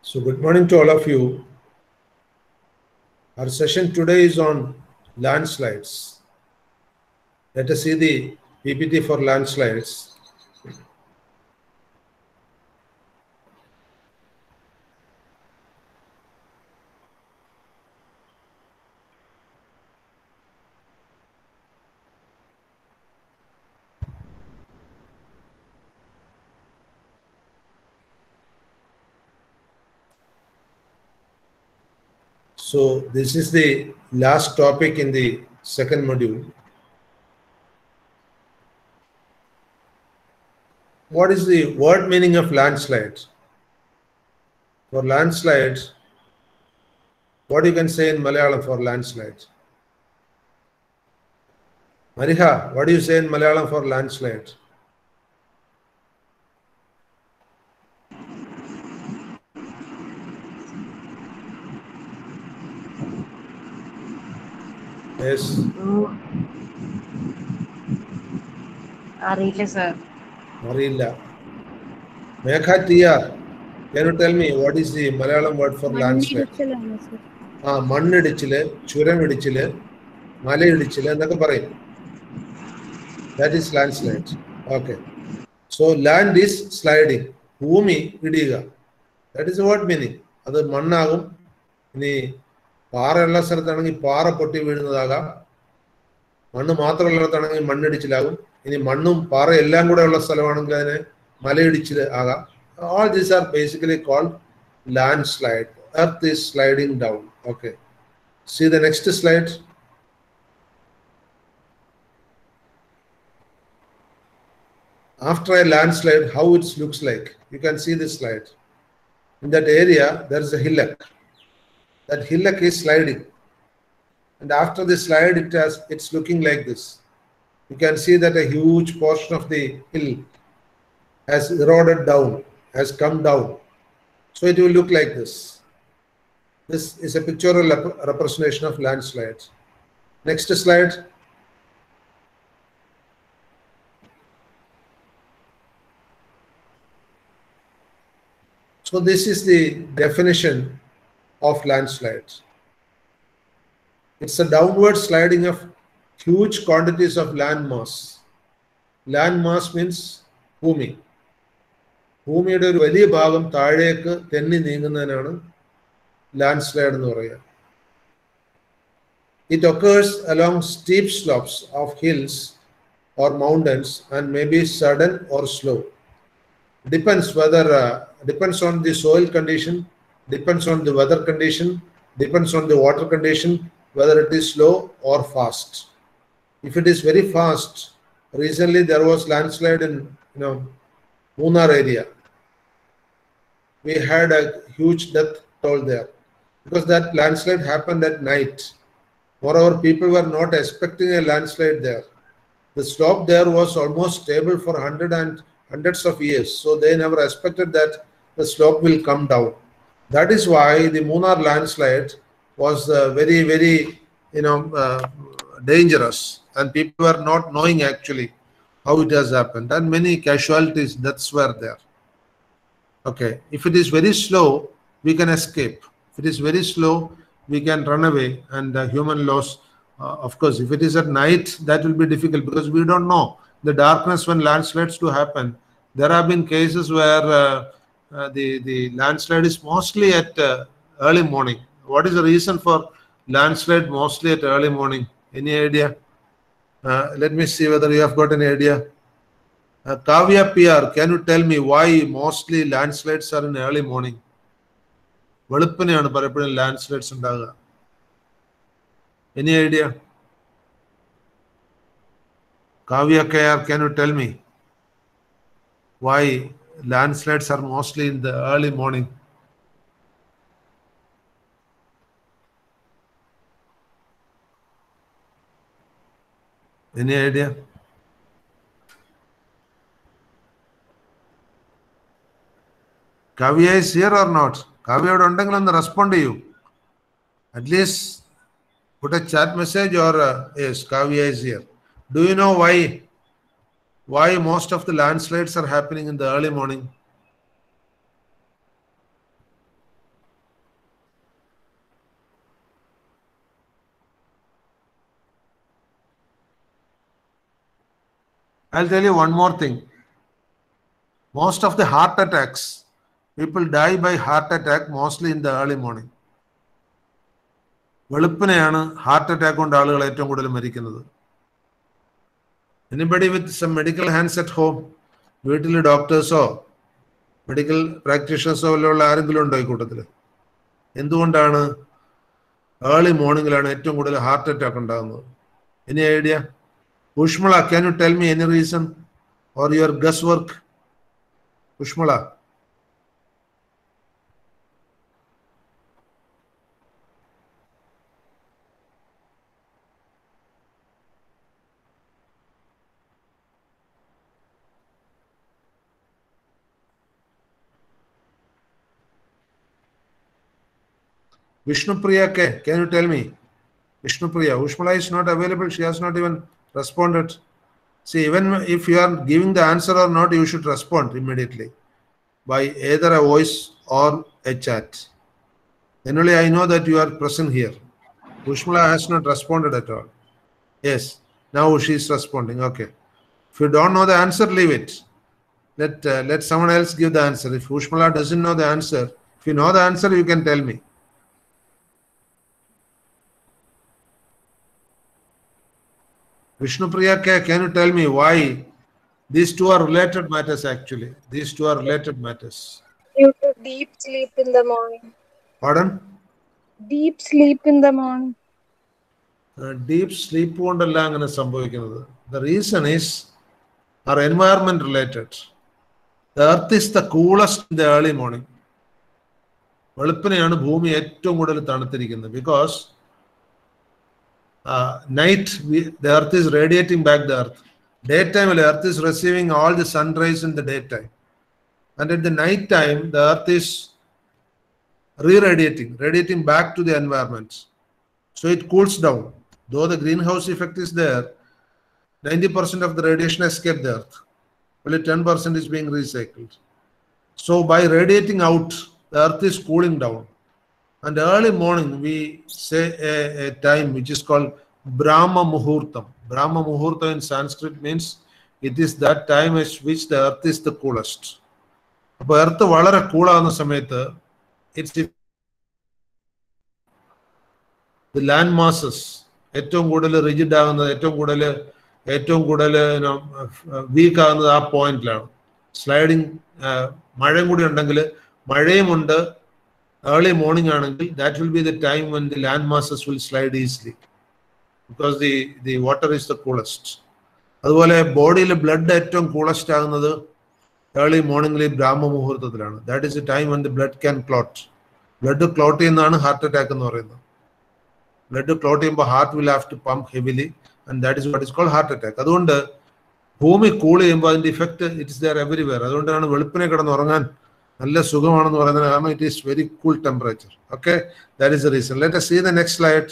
So good morning to all of you. Our session today is on landslides. Let us see the PPT for landslides. So this is the last topic in the second module. What is the word meaning of landslides? For landslides, what you can say in Malayalam for landslides? Mariha, what do you say in Malayalam for landslides? Yes. അറിയില്ല sir. Marilla. Megha TR, can you tell me what is the Malayalam word for landslide? മണ്ണിടിച്ചില്, ചുരമിടിച്ചില്, മലയിടിച്ചില് എന്നൊക്കെ പറയും. That is landslide. Okay. So land is sliding. ഭൂമി ഇടിയുക. That is the word meaning. അത് മണ്ണാകും. ഇനി പാറയുള്ള സ്ഥലത്താണെങ്കിൽ പാറ പൊട്ടി വീഴുന്നതാകാം. മണ്ണ് മാത്രമുള്ളിടത്താണെങ്കിൽ മണ്ണിടിച്ചിലാകും. ഇനി മണ്ണും പാറ എല്ലാം കൂടെ ഉള്ള സ്ഥലമാണെങ്കിൽ അതിനെ മലയിടിച്ചിൽ ആകാം. All these are basically called landslide. Earth is sliding down. Okay. See the next slide. After a landslide, how it looks like. You can see this slide. In that area, there is a hillock. That hillock is sliding. And after the slide, it's looking like this. You can see that a huge portion of the hill has eroded down, has come down. So it will look like this. This is a pictorial representation of landslides. Next slide. So this is the definition of landslides. It's a downward sliding of huge quantities of land mass. Land mass means ഭൂമി. ഭൂമിയുടെ ഒരു വലിയ ഭാഗം താഴേക്ക് തെന്നി നീങ്ങുന്നതിനാണ് landslide എന്ന് പറയുക. It occurs along steep slopes of hills or mountains and may be sudden or slow. Depends on the soil condition, depends on the weather condition, depends on the water condition, whether it is slow or fast. If it is very fast, recently there was landslide in Munnar area. We had a huge death toll there because that landslide happened at night. Moreover, people were not expecting a landslide there. The slope there was almost stable for hundreds of years, so they never expected that the slope will come down. That is why the Munnar landslide was very, very dangerous, and people were not knowing actually how it has happened, and many casualties, deaths were there. Okay, if it is very slow, we can escape. If it is very slow, we can run away, and human loss. Of course, if it is at night, that will be difficult because we don't know the darkness when landslides do happen. There have been cases where the landslide is mostly at early morning. What is the reason for landslide mostly at early morning? Any idea? Let me see whether you have got any idea. Kavya PR, can you tell me why mostly landslides are in early morning? വെളുപ്പിനെയാണ് പലപ്പോഴും ലാൻഡ്സ്ലൈഡ്സ് ഉണ്ടാകുക. Any idea? Kavya KR, can you tell me why landslides are mostly in the early morning? Any idea? Kavya is here or not? Kavya ഉണ്ടെങ്കിൽ ഒന്ന് respond ചെയ്യൂ. At least put a chat message or yes, Kavya is here. Do you know why most of the landslides are happening in the early morning? I'll tell you one more thing. Most of the heart attacks, people die by heart attack mostly in the early morning. വെളുപ്പിനെയാണ് heart attack കൊണ്ട് ആളുകൾ ഏറ്റവും കൂടുതൽ മരിക്കുന്നത്. Anybody with some medical hands at home? വീട്ടിൽ ഡോക്ടേഴ്സോ medical പ്രാക്ടീഷണേഴ്സോ ഉള്ള ആരെങ്കിലും ഉണ്ടോ ഈ കൂട്ടത്തിൽ? എന്തുകൊണ്ടാണ് ഏർലി മോർണിംഗിലാണ് ഏറ്റവും കൂടുതൽ ഹാർട്ട് അറ്റാക്ക് ഉണ്ടാകുന്നത്? Any idea? Ushmala, can you tell me any reason or your guess work? Ushmala. Vishnupriya, can you tell me? Vishnupriya, Ushmala is not available. She has not even responded. See, even if you are giving the answer or not, you should respond immediately by either a voice or a chat. Then only I know that you are present here. Ushmala has not responded at all. Yes, now she is responding. Okay. If you don't know the answer, leave it. Let someone else give the answer. If Ushmala doesn't know the answer, if you know the answer, you can tell me. Vishnupriya, can you tell me why these two are related matters actually? These two are related matters. Due to deep sleep in the morning. Pardon? Deep sleep in the morning. Deep sleep കൊണ്ടല്ല അങ്ങനെ സംഭവിക്കുന്നത്. The reason is our environment related. The earth is the coolest in the early morning. വെളുപ്പിനെയാണ് ഭൂമി ഏറ്റവും കൂടുതൽ തണുത്തിരിക്കുന്നത്. Because night, the earth is radiating back the earth. Daytime, the earth is receiving all the sun rays in the daytime. And at the night time, the earth is radiating back to the environment. So it cools down. Though the greenhouse effect is there, 90% of the radiation escapes the earth. Only 10% is being recycled. So by radiating out, the earth is cooling down. And early morning, we say a time which is called Brahma Muhurtam. Brahma Muhurtam in Sanskrit means it is that time at which the earth is the coolest. അപ്പോൾ earth വളരെ കൂളാകുന്ന സമയത്ത് the land masses ഏറ്റവും കൂടുതൽ rigid ആകുന്നത്, ഏറ്റവും കൂടുതൽ week ആകുന്നത് ആ പോയിന്റിലാണ്. സ്ലൈഡിങ് മഴയും കൂടി ഉണ്ടെങ്കിൽ, മഴയുമുണ്ട് early morning anangil, that will be the time when the land masses will slide easily because the water is the coolest. അതുപോലെ ബോഡിയിലെ ബ്ലഡ് ഏറ്റവും കൂളസ്റ്റ് ആകുന്നത് ഏർലി മോർണിംഗിൽ ബ്രാഹ്മ മുഹൂർത്തത്തിലാണ്. That is a time when the blood can clot. Blood clot ചെയ്യുന്നതാണ് heart attack എന്ന് പറയുന്നത്. ബ്ലഡ് ക്ലോട്ട് ചെയ്യുമ്പോൾ heart will have to pump heavily and that is what is called heart attack. അതുകൊണ്ട് ഭൂമി കൂൾ ചെയ്യുമ്പോൾ അതിന്റെ effect it is there everywhere. അതുകൊണ്ടാണ് വെളുപ്പിനെ കിടന്ന് ഉറങ്ങാൻ നല്ല സുഖമാണെന്ന് പറയുന്നത്. കാരണം it is very cool temperature. Okay, that is the reason. Let us see the next slide.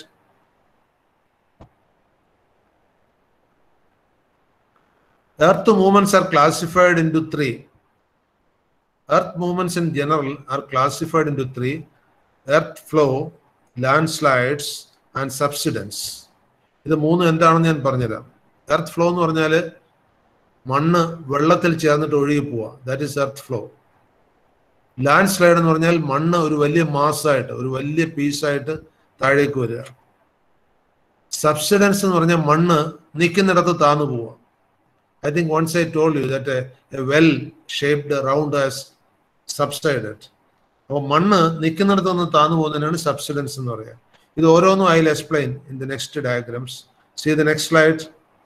Earth movements are classified into three. Earth movements in general are classified into three: earth flow, landslides and subsidence. ഇത് മൂന്ന് എന്താണെന്ന് ഞാൻ പറഞ്ഞുതരാം. Earth flow എന്ന് പറഞ്ഞാൽ മണ്ണ് വെള്ളത്തിൽ ചേർന്നിട്ട് ഒഴുകി പോവുക. That is earth flow. Landslide എന്ന് പറഞ്ഞാൽ മണ്ണ് ഒരു വലിയ മാസമായിട്ട്, ഒരു വലിയ പീസായിട്ട് താഴേക്ക് വരിക. സബ്സിഡൻസ് എന്ന് പറഞ്ഞാൽ മണ്ണ് നിൽക്കുന്നിടത്ത് താന്നു പോവുക. I think once I told you that a well shaped round has subsided. അപ്പോൾ മണ്ണ് നിൽക്കുന്നിടത്ത് നിന്ന് താന്നു പോകുന്നതിനാണ് സബ്സിഡൻസ് എന്ന് പറയുക. ഇത് ഓരോന്നും I will explain in the next diagrams. See the next slide.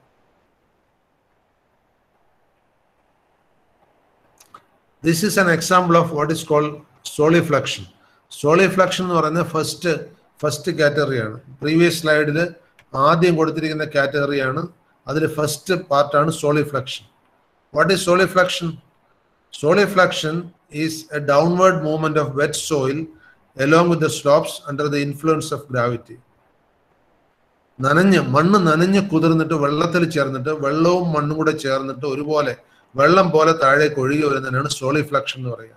This is an example of what is called solifluction. Solifluction എന്ന് പറയുന്നത് ഫസ്റ്റ് കാറ്റഗറിയാണ്. പ്രീവിയസ് സ്ലൈഡിൽ ആദ്യം കൊടുത്തിരിക്കുന്ന കാറ്റഗറിയാണ്. അതിൽ ഫസ്റ്റ് പാർട്ടാണ് solifluction. What is solifluction? Solifluction is a downward movement of wet soil along with the slopes under the influence of gravity. മണ്ണ് നനഞ്ഞ് കുതിർന്നിട്ട് വെള്ളത്തിൽ ചേർന്നിട്ട്, വെള്ളവും മണ്ണും കൂടെ ചേർന്നിട്ട് ഒരുപോലെ വെള്ളം പോലെ താഴേക്ക് ഒഴുകി വരുന്നതിനാണ് സോളിഫ്ലക്ഷൻ എന്ന് പറയുക.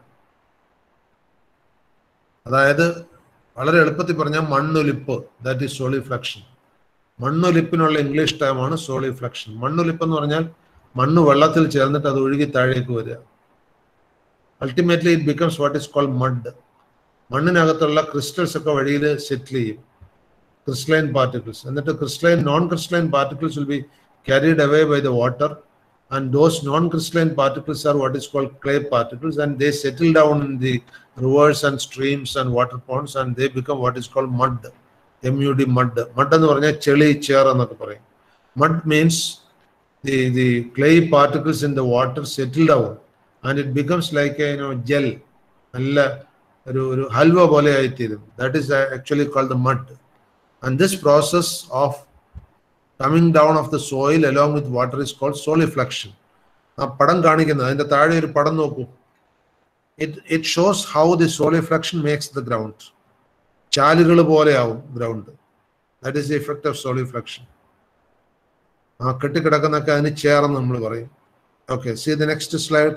അതായത് വളരെ എളുപ്പത്തിൽ പറഞ്ഞാൽ മണ്ണൊലിപ്പ്. That is solifluction. മണ്ണൊലിപ്പിനുള്ള ഇംഗ്ലീഷ് ടേമാണ് സോളിഫ്ലക്ഷൻ. മണ്ണൊലിപ്പ് എന്ന് പറഞ്ഞാൽ മണ്ണ് വെള്ളത്തിൽ ചേർന്നിട്ട് അത് ഒഴുകി താഴേക്ക് വരിക. Ultimately it becomes what is called mud. മണ്ണിനകത്തുള്ള ക്രിസ്റ്റൽസ് ഒക്കെ വഴിയിൽ സെറ്റിൽ ചെയ്യും, crystalline particles. And that crystalline, non-crystalline particles will be carried away by the water, and those non-crystalline particles are what is called clay particles, and they settle down in the rivers and streams and water ponds, and they become what is called mud. MUD, mud. Mud എന്ന് പറഞ്ഞാൽ ചെളി, ചേർ എന്നൊക്കെ പറയും. Mud means the clay particles in the water settle down, and it becomes like a gel. നല്ല ഒരു ഹൽവ പോലെ ആയിത്തീരും. That is actually called the mud. And this process of coming down of the soil along with water is called solifluction. ആ പടം കാണിക്കുന്നത്, അതിന്റെ താഴെ ഒരു പടം നോക്കൂ. It shows how the solifluction makes the ground. ചാലുകൾ പോലെയാവും ground. That is the effect of solifluction. ആ കെട്ടിക്കിടക്കുന്നൊക്കെ അതിന് ചേർന്ന് നമ്മൾ പറയും. Okay, see the next slide.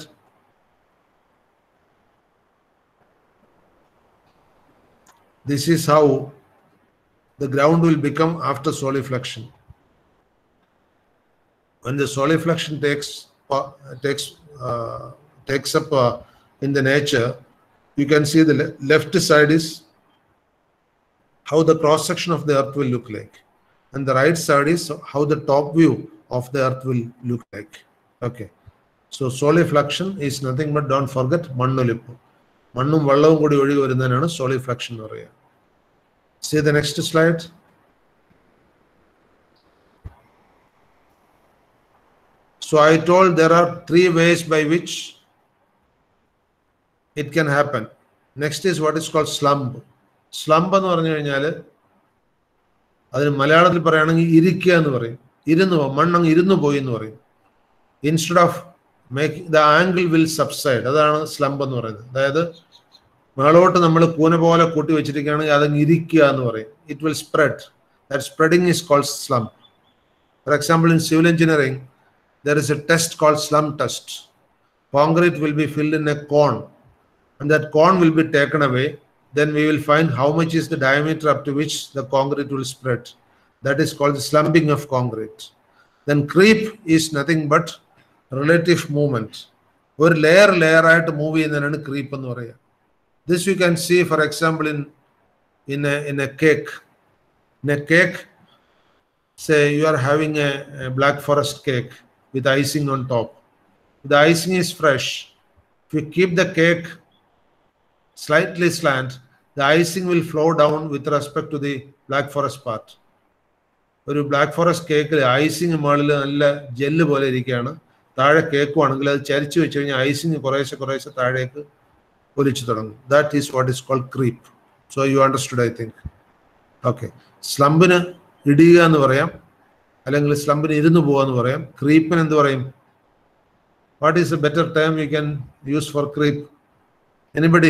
This is how the ground will become after solifluction. When the solifluction takes up in the nature, you can see the left side is how the cross section of the earth will look like, and the right side is how the top view of the earth will look like. Okay, so solifluction is nothing but, don't forget, മണ്ണൊലിപ്പ്. മണ്ണും വെള്ളവും കൂടി ഒഴുകി വരുന്നതിനാണ് solifluction എന്ന് പറയുക. See the next slide. So I told there are 3 ways by which it can happen. Next is what is called slump. Slump എന്ന് പറഞ്ഞു കഴിഞ്ഞാൽ അതിന് മലയാളത്തിൽ പറയുകയാണെങ്കിൽ ഇരിക്കുക എന്ന് പറയും. മണ്ണങ്ങ് ഇരുന്നു പോയി എന്ന് പറയും. Instead of making the angle will subside. അതാണ് സ്ലംപ് എന്ന് പറയുന്നത്. അതായത് മേളോട്ട് നമ്മൾ കൂന പോലെ കൂട്ടി വെച്ചിരിക്കുകയാണെങ്കിൽ അതങ്ങ് ഇരിക്കുക എന്ന് പറയും. It will spread. That spreading is called slump. For example, in civil engineering there is a test called slump test. Concrete will be filled in a cone, and that cone will be taken away. Then we will find how much is the diameter up to which the concrete will spread. That is called the slumping of concrete. Then creep is nothing but relative movement. ഒരു layer ആയിട്ട് move ചെയ്യുന്നതിനാണ് creep എന്ന് പറയുക. This you can see, for example, in a cake. In a cake, say you are having a Black Forest cake with icing on top. The icing is fresh. If you keep the cake slightly slant, the icing will flow down with respect to the Black Forest part. ഒരു black forest കേക്കിൽ icing മുകളിൽ നല്ല gel പോലെ ഇരിക്കുകയാണ്, താഴെ കേക്കും ആണെങ്കിൽ അത് ചരിച്ചു വെച്ച് കഴിഞ്ഞാൽ ഐസിങ് കുറേശ്ശെ താഴേക്ക് ഒലിച്ചു തുടങ്ങും. That is what is called creep. So you understood, I think. Okay, സ്ലംപിന് ഇടിയുക എന്ന് പറയാം, അല്ലെങ്കിൽ സ്ലംപിന് ഇരുന്ന് പോവുക എന്ന് പറയാം. ക്രീപ്പിന് എന്ത് പറയും? What is a better term you can use for creep? Anybody?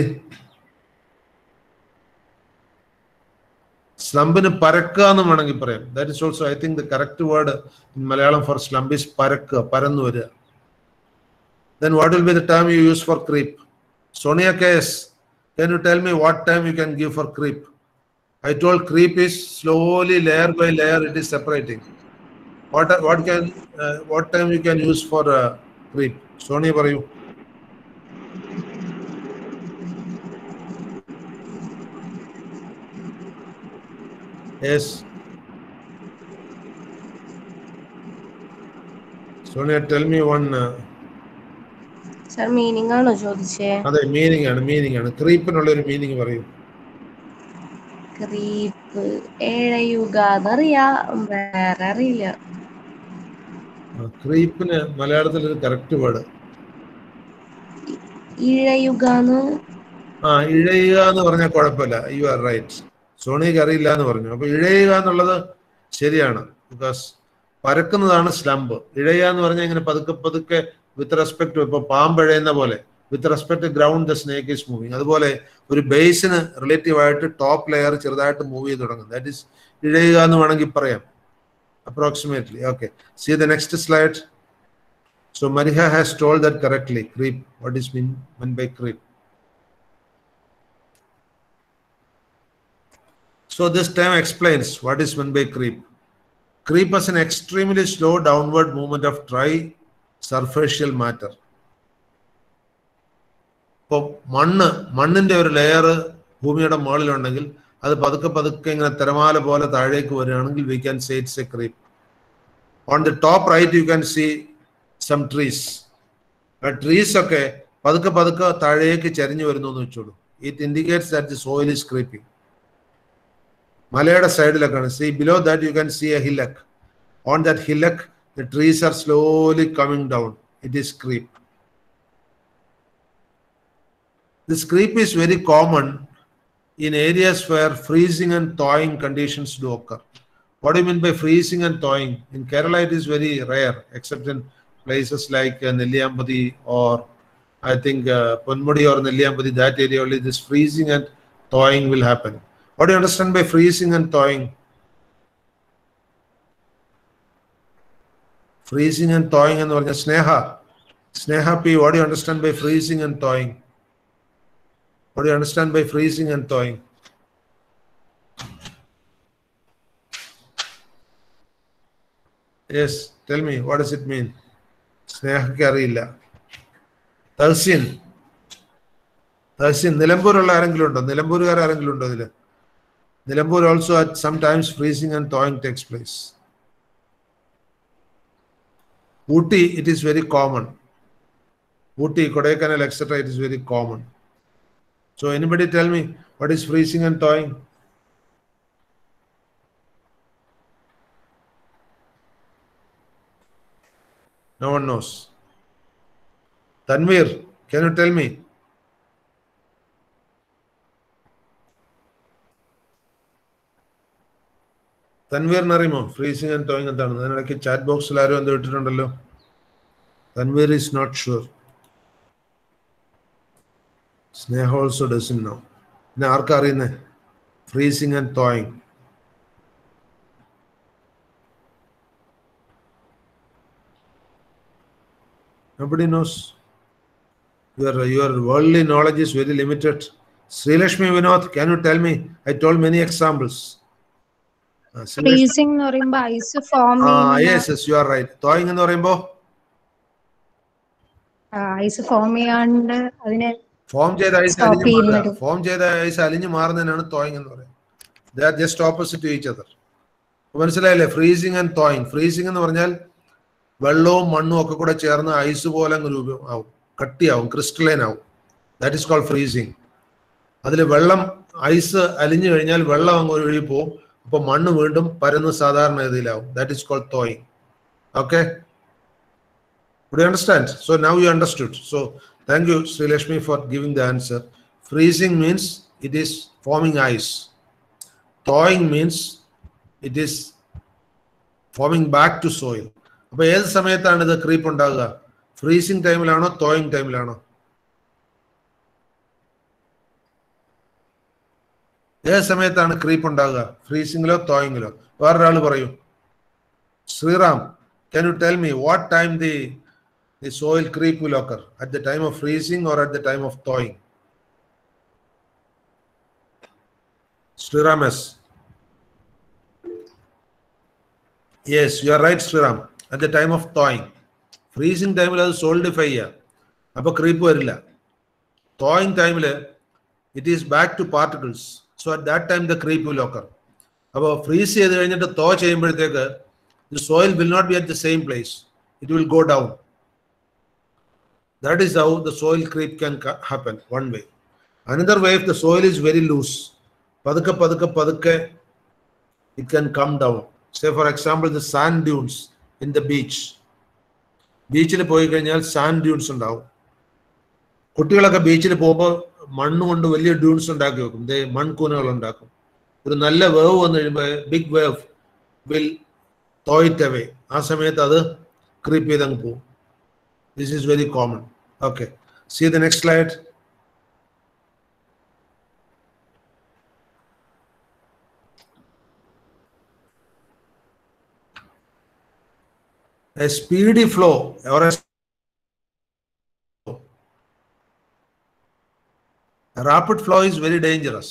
സ്ലംപിന് പരക്കുക എന്ന് വേണമെങ്കിൽ പറയാം. That is also, I think, the correct word in Malayalam for slump is പരക്കുക, പരന്നു വരിക. Then what will be the term you use for creep? Sonia KS, can you tell me what term you can give for creep? I told creep is slowly, layer by layer, it is separating. What term you can use for creep? Sonia, for you. Yes. Sonia, tell me one. Sir, meaning ആണോ ചോദിച്ചേ? അതെ, meaning ആണ്. ക്രീപ്പിനുള്ള ഒരു meaning പറയൂ. Creep ഏഴയുക എന്നറിയാം, വേറെ അറിയില്ല. ക്രീപ്പിന് മലയാളത്തിൽ ഒരു കറക്റ്റ് വേർഡ് ഇഴയുകാന്ന്. ഇഴയുക എന്ന് പറഞ്ഞാൽ കുഴപ്പമില്ല. U are right. സോണിക്ക് അറിയില്ല എന്ന് പറഞ്ഞു. അപ്പൊ ഇഴയുക എന്നുള്ളത് ശരിയാണ്. Because പരക്കുന്നതാണ് slump. ഇഴയുക എന്ന് പറഞ്ഞാൽ ഇങ്ങനെ പതുക്കെ വിത്ത് റെസ്പെക്ട്, ഇപ്പൊ പാമ്പഴയുന്ന പോലെ with respect to ground the snake is moving. അതുപോലെ ഒരു ബേസിന് റിലേറ്റീവ് ആയിട്ട് ടോപ്പ് ലെയർ ചെറുതായിട്ട് മൂവ് ചെയ്ത് തുടങ്ങും. ദാറ്റ് ഈസ് ഇഴയുക എന്ന് വേണമെങ്കിൽ പറയാം, approximately. Okay, see the next slide. So Mariha has told that correctly. Creep, what is meant by creep? So this term explains what is meant by creep. Creep is an extremely slow downward movement of dry surfacial matter. ഇപ്പോൾ മണ്ണിന്റെ ഒരു layer ഭൂമിയുടെ മുകളിലുണ്ടെങ്കിൽ അത് പതുക്കെ പതുക്കെ ഇങ്ങനെ തിരമാല പോലെ താഴേക്ക് വരികയാണെങ്കിൽ we can say it's a creep. On the top right you can see some trees. ആ ട്രീസ് ഒക്കെ പതുക്കെ പതുക്കെ താഴേക്ക് ചരിഞ്ഞു വരുന്നു എന്ന് വെച്ചോളൂ. It indicates that the soil is creeping. മലയുടെ സൈഡിലൊക്കെയാണ്. See below that you can see a hillock. On that hillock the trees are slowly coming down. It is creep. This creep is very common in areas where freezing and thawing conditions do occur. What do you mean by freezing and thawing? In Kerala it is very rare, except in places like Nelliyambadi or I think Ponmudi or Nelliyambadi, that area only this freezing and thawing will happen. What do you understand by freezing and thawing? Freezing and thawing and Sneha P, what do you understand by freezing and thawing? What do you understand by freezing and thawing? Yes, tell me, what does it mean? Sneha അറിയില്ല. തഹസീൻ, നിലമ്പൂരുള്ള ആരെങ്കിലും ഉണ്ടോ? നിലമ്പൂരുകാർ ആരെങ്കിലും ഉണ്ടോ ഇതിൽ? Nilambur also at sometimes freezing and thawing takes place. Ooty, it is very common. Ooty, Kodaikanal, etc. It is very common. So anybody tell me what is freezing and thawing? No one knows. Tanvir, can you tell me? Tanvir Narimo, freezing and thawing എന്താണ്? അതിനിടയ്ക്ക് chat ബോക്സിൽ ആരും എന്ത് ഇട്ടിട്ടുണ്ടല്ലോ. Tanvir is not sure. Sneha also doesn't know. പിന്നെ ആർക്കാ അറിയുന്നേ? Freezing and thawing. Nobody knows. Your worldly knowledge is very limited. Sri Lakshmi Vinod, can you tell me? I told many examples. Freezing എന്ന് പറയുമ്പോൾ ice form yes, you are right. Thawing എന്ന് പറയുമ്പോൾ ice form ചെയ്യാണ്ട് അതിനെ form ചെയ്ത ice അലിഞ്ഞു മാറുന്നതിനാണ് thawing എന്ന് പറയുന്നത്. They are just opposite to each other. മനസ്സിലായില്ലേ? Freezing and thawing. ഫ്രീസിങ് എന്ന് പറഞ്ഞാൽ വെള്ളവും മണ്ണും ഒക്കെ കൂടെ ചേർന്ന് ഐസ് പോലെ അങ്ങ് രൂപമാവും, കട്ടിയാവും, ക്രിസ്റ്റലൈൻ ആവും. That is called freezing. അതിൽ വെള്ളം, ഐസ് അലിഞ്ഞു കഴിഞ്ഞാൽ വെള്ളം അങ്ങ് ഒഴുകി പോവും. അപ്പോൾ മണ്ണ് വീണ്ടും പരന്ന് സാധാരണ രീതിയിലാവും. That is called thawing. Okay, do you understand? So now you understood. So thank you, Sri Lakshmi, for giving the answer. Freezing means it is forming ice. Thawing means it is forming back to soil. അപ്പോൾ ഏത് സമയത്താണ് ഇത് creep ഉണ്ടാകുക? Freezing ടൈമിലാണോ thawing ടൈമിലാണോ? ഏത് സമയത്താണ് creep ഉണ്ടാകുക? ഫ്രീസിങ്ങിലോ തോയിങ്ങിലോ? വേറൊരാൾ പറയൂ. Sriram, can you tell me what time the soil creep will occur? At the time of freezing or at the time of thawing? Sriram S. Yes, you are right, Sriram. At the time of thawing. Freezing time il adu solidify cheya, appo creep varilla. Thawing time il it is back to particles, so at that time the creep will occur. Appo freeze cheyidu kaniyitte thaw cheyyumbodathekku the soil will not be at the same place, it will go down. That is how the soil creep can happen, one way. Another way, if the soil is very loose, padukke it can come down. Say for example the sand dunes in the beach. ബീച്ചിൽ പോയി കഴിഞ്ഞാൽ sand dunes ഉണ്ടാവും. കുട്ടികളൊക്കെ ബീച്ചിൽ പോകുമ്പോൾ മണ്ണ് കൊണ്ട് വലിയ ഡ്യൂൺസ് ഉണ്ടാക്കി വെക്കും, മൺകൂനകൾ ഉണ്ടാക്കും. ഒരു നല്ല വേവ് വന്നു കഴിയുമ്പോൾ big wave will thaw it away. ആ സമയത്ത് അത് ക്രീപ്പ് ചെയ്ത് അങ്ങ് പോകും. This is very common. Okay, see the next slide. A speedy flow or a rapid flow is very dangerous.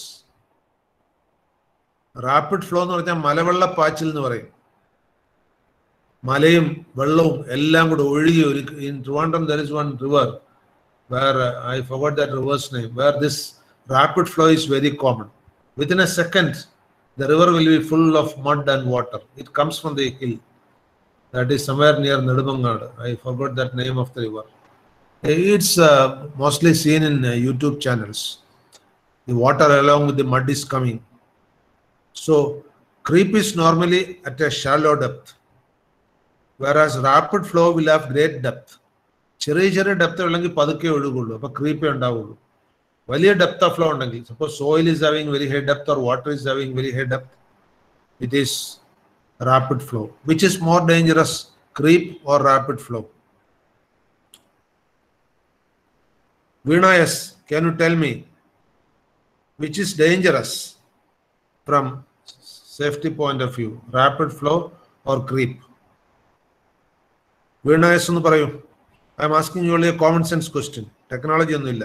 Rapid flow എന്ന് പറഞ്ഞാൽ മലവെള്ളപ്പാച്ചിൽ എന്ന് പറയും. മലയും വെള്ളവും എല്ലാം കൂടെ ഒഴുകി in Trivandrum there is one river where I forgot that river's name, where this rapid flow is very common. Within a second, the river will be full of mud and water. It comes from the hill. That is somewhere near Nedumangad. I forgot that name of the river. It's mostly seen in YouTube channels. The water along with the mud is coming. So, creep is normally at a shallow depth, whereas rapid flow will have great depth. ചെറിയ ചെറിയ depth ഉള്ളെങ്കിൽ പതുക്കെ ഒഴുകുള്ളൂ, അപ്പോൾ ക്രീപ്പേ ഉണ്ടാവുള്ളൂ. വലിയ depth of flow ഉണ്ടെങ്കിൽ, suppose soil is having very high depth or water is having very high depth, it is rapid flow. Which is more dangerous, creep or rapid flow? Veena, yes, can you tell me which is dangerous from safety point of view, rapid flow or creep? Veena, yes, ഒന്ന് പറയൂ. I am asking you only a common sense question. Technology ഒന്നുമില്ല.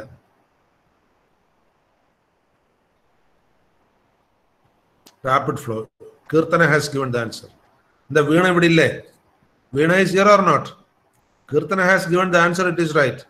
Rapid flow. Kirtana has given the answer. The Veena vidille. Veena is here or not? Kirtana has given the answer. It is right.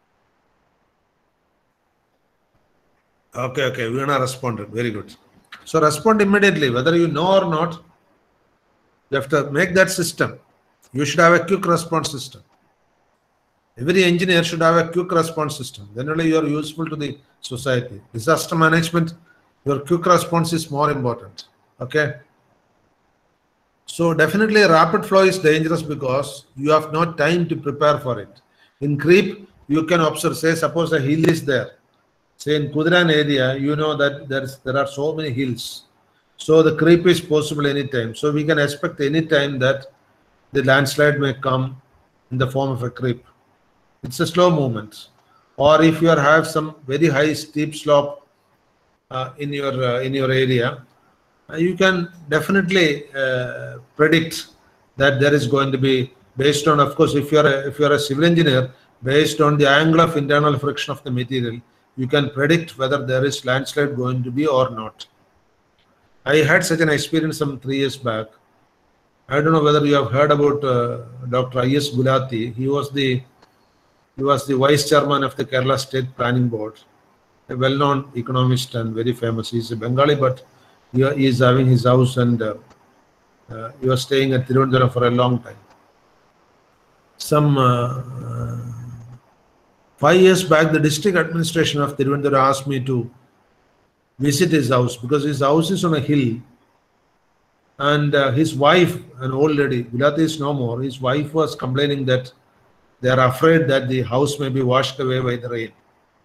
Okay. Veena responded. Very good. So respond immediately, whether you know or not. You have to make that system. You should have a quick response system. Every engineer should have a quick response system. Then only you are useful to the society. Disaster management, your quick response is more important. Okay. So definitely rapid flow is dangerous because you have no time to prepare for it. In creep, you can observe, say suppose a hill is there. Say in Kudiran area, you know that there are so many hills. So the creep is possible anytime. So we can expect any time that the landslide may come in the form of a creep. It's a slow movement. Or if you have some very high steep slope in your area, you can definitely predict that there is going to be, based on, of course, if you are a civil engineer, based on the angle of internal friction of the material, you can predict whether there is landslide going to be or not. I had such an experience some 3 years back. I don't know whether you have heard about Dr. I.S. Gulati. He was the vice chairman of the Kerala State Planning Board, a well-known economist and very famous. He's a Bengali, but he is having his house and he was staying at Tirunelveli for a long time. Some 5 years back, the district administration of Tirunelveli asked me to visit his house because his house is on a hill, and his wife, an old lady, Gulati is no more, his wife was complaining that they are afraid that the house may be washed away by the rain.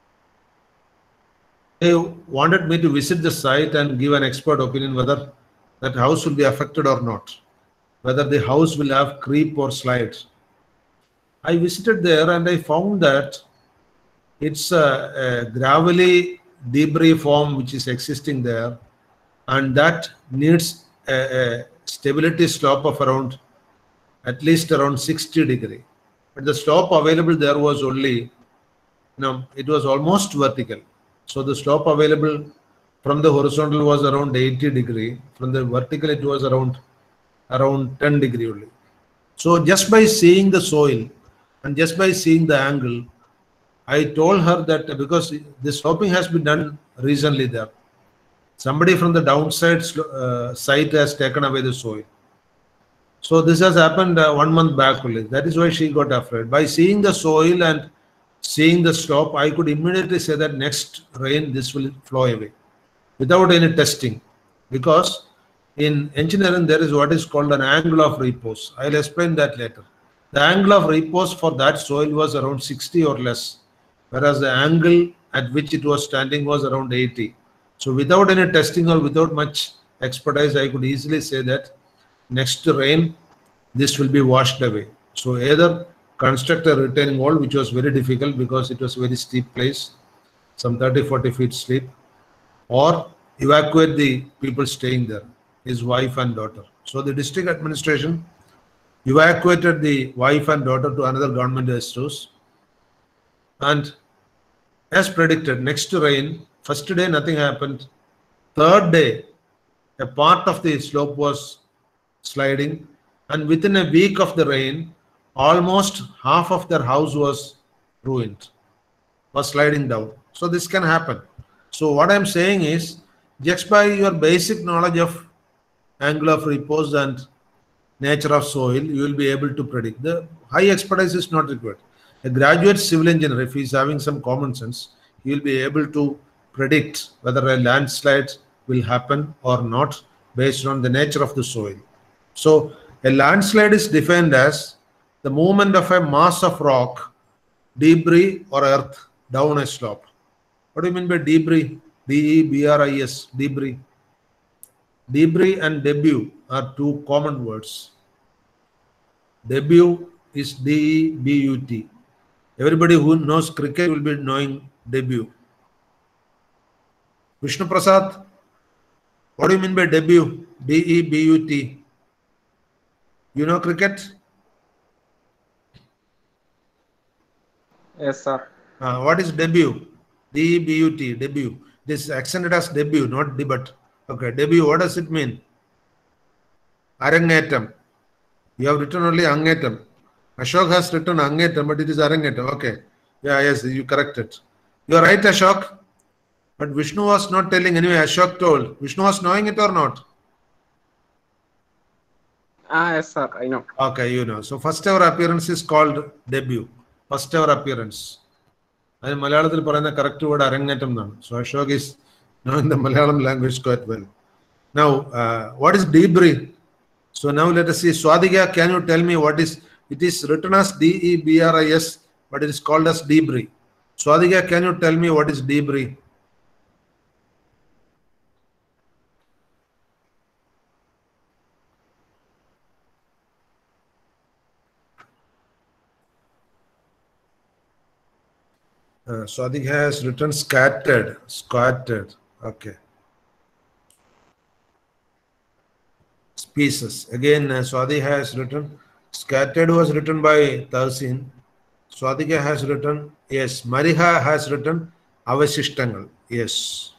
They wanted me to visit the site and give an expert opinion whether that house will be affected or not, whether the house will have creep or slide. I visited there and I found that it's a gravelly debris form which is existing there, and that needs a stability slope of at least around 60 degrees. But the slope available there was only, it was almost vertical. So the slope available from the horizontal was around 80 degrees. From the vertical, it was around 10 degrees only. So just by seeing the soil and just by seeing the angle, I told her that because the sloping has been done recently there, somebody from the downside site has taken away the soil. So this has happened 1 month back only. That is why she got afraid. By seeing the soil and seeing the slope, I could immediately say that next rain, this will flow away without any testing. Because in engineering, there is what is called an angle of repose. I'll explain that later. The angle of repose for that soil was around 60 or less, whereas the angle at which it was standing was around 80. So without any testing or without much expertise, I could easily say that next rain, this will be washed away. So either construct a retaining wall, which was very difficult because it was a very steep place, some 30-40 feet steep, or evacuate the people staying there, his wife and daughter. So the district administration evacuated the wife and daughter to another government rest house, and as predicted, next rain, first day nothing happened. Third day, a part of the slope was sliding and within a week of the rain, almost half of their house was ruined, was sliding down. So this can happen. So what I'm saying is, just by your basic knowledge of angle of repose and nature of soil, you will be able to predict. The high expertise is not required. A graduate civil engineer, if he's having some common sense, he will be able to predict whether a landslide will happen or not based on the nature of the soil. So a landslide is defined as the movement of a mass of rock, debris or earth down a slope. What do you mean by debris? D-E-B-R-I-S, debris. Debris and debut are two common words. Debut is D-E-B-U-T. Everybody who knows cricket will be knowing debut. Vishnu Prasad, what do you mean by debut? D-E-B-U-T. You know cricket? Yes, sir. What is debut? D-E-B-U-T, debut. This is accented as debut, not debut. Okay, debut, what does it mean? Arangetam. You have written only Angetam. Ashok has written Angetam, but it is Arangetam. Okay. Yeah, yes, you corrected. You are right, Ashok. But Vishnu was not telling anyway. Ashok told. Vishnu was knowing it or not? Yes, sir. I know. Okay, you know. So first ever appearance is called debut. First ever appearance. And Malayalam parayana correct word Arangetam now. So Ashok is knowing the Malayalam language quite well. Now, what is debris? So now let us see. Swadhika, can you tell me what is? It is written as D-E-B-R-I-S, but it is called as debris. Swadhika, can you tell me what is debris? Swadhika has written scattered. Scattered. Okay. Pieces. Again, Swadhika has written scattered was written by Tahsin. Swadhika has written, yes. Mariha has written Avashishtangal. Yes.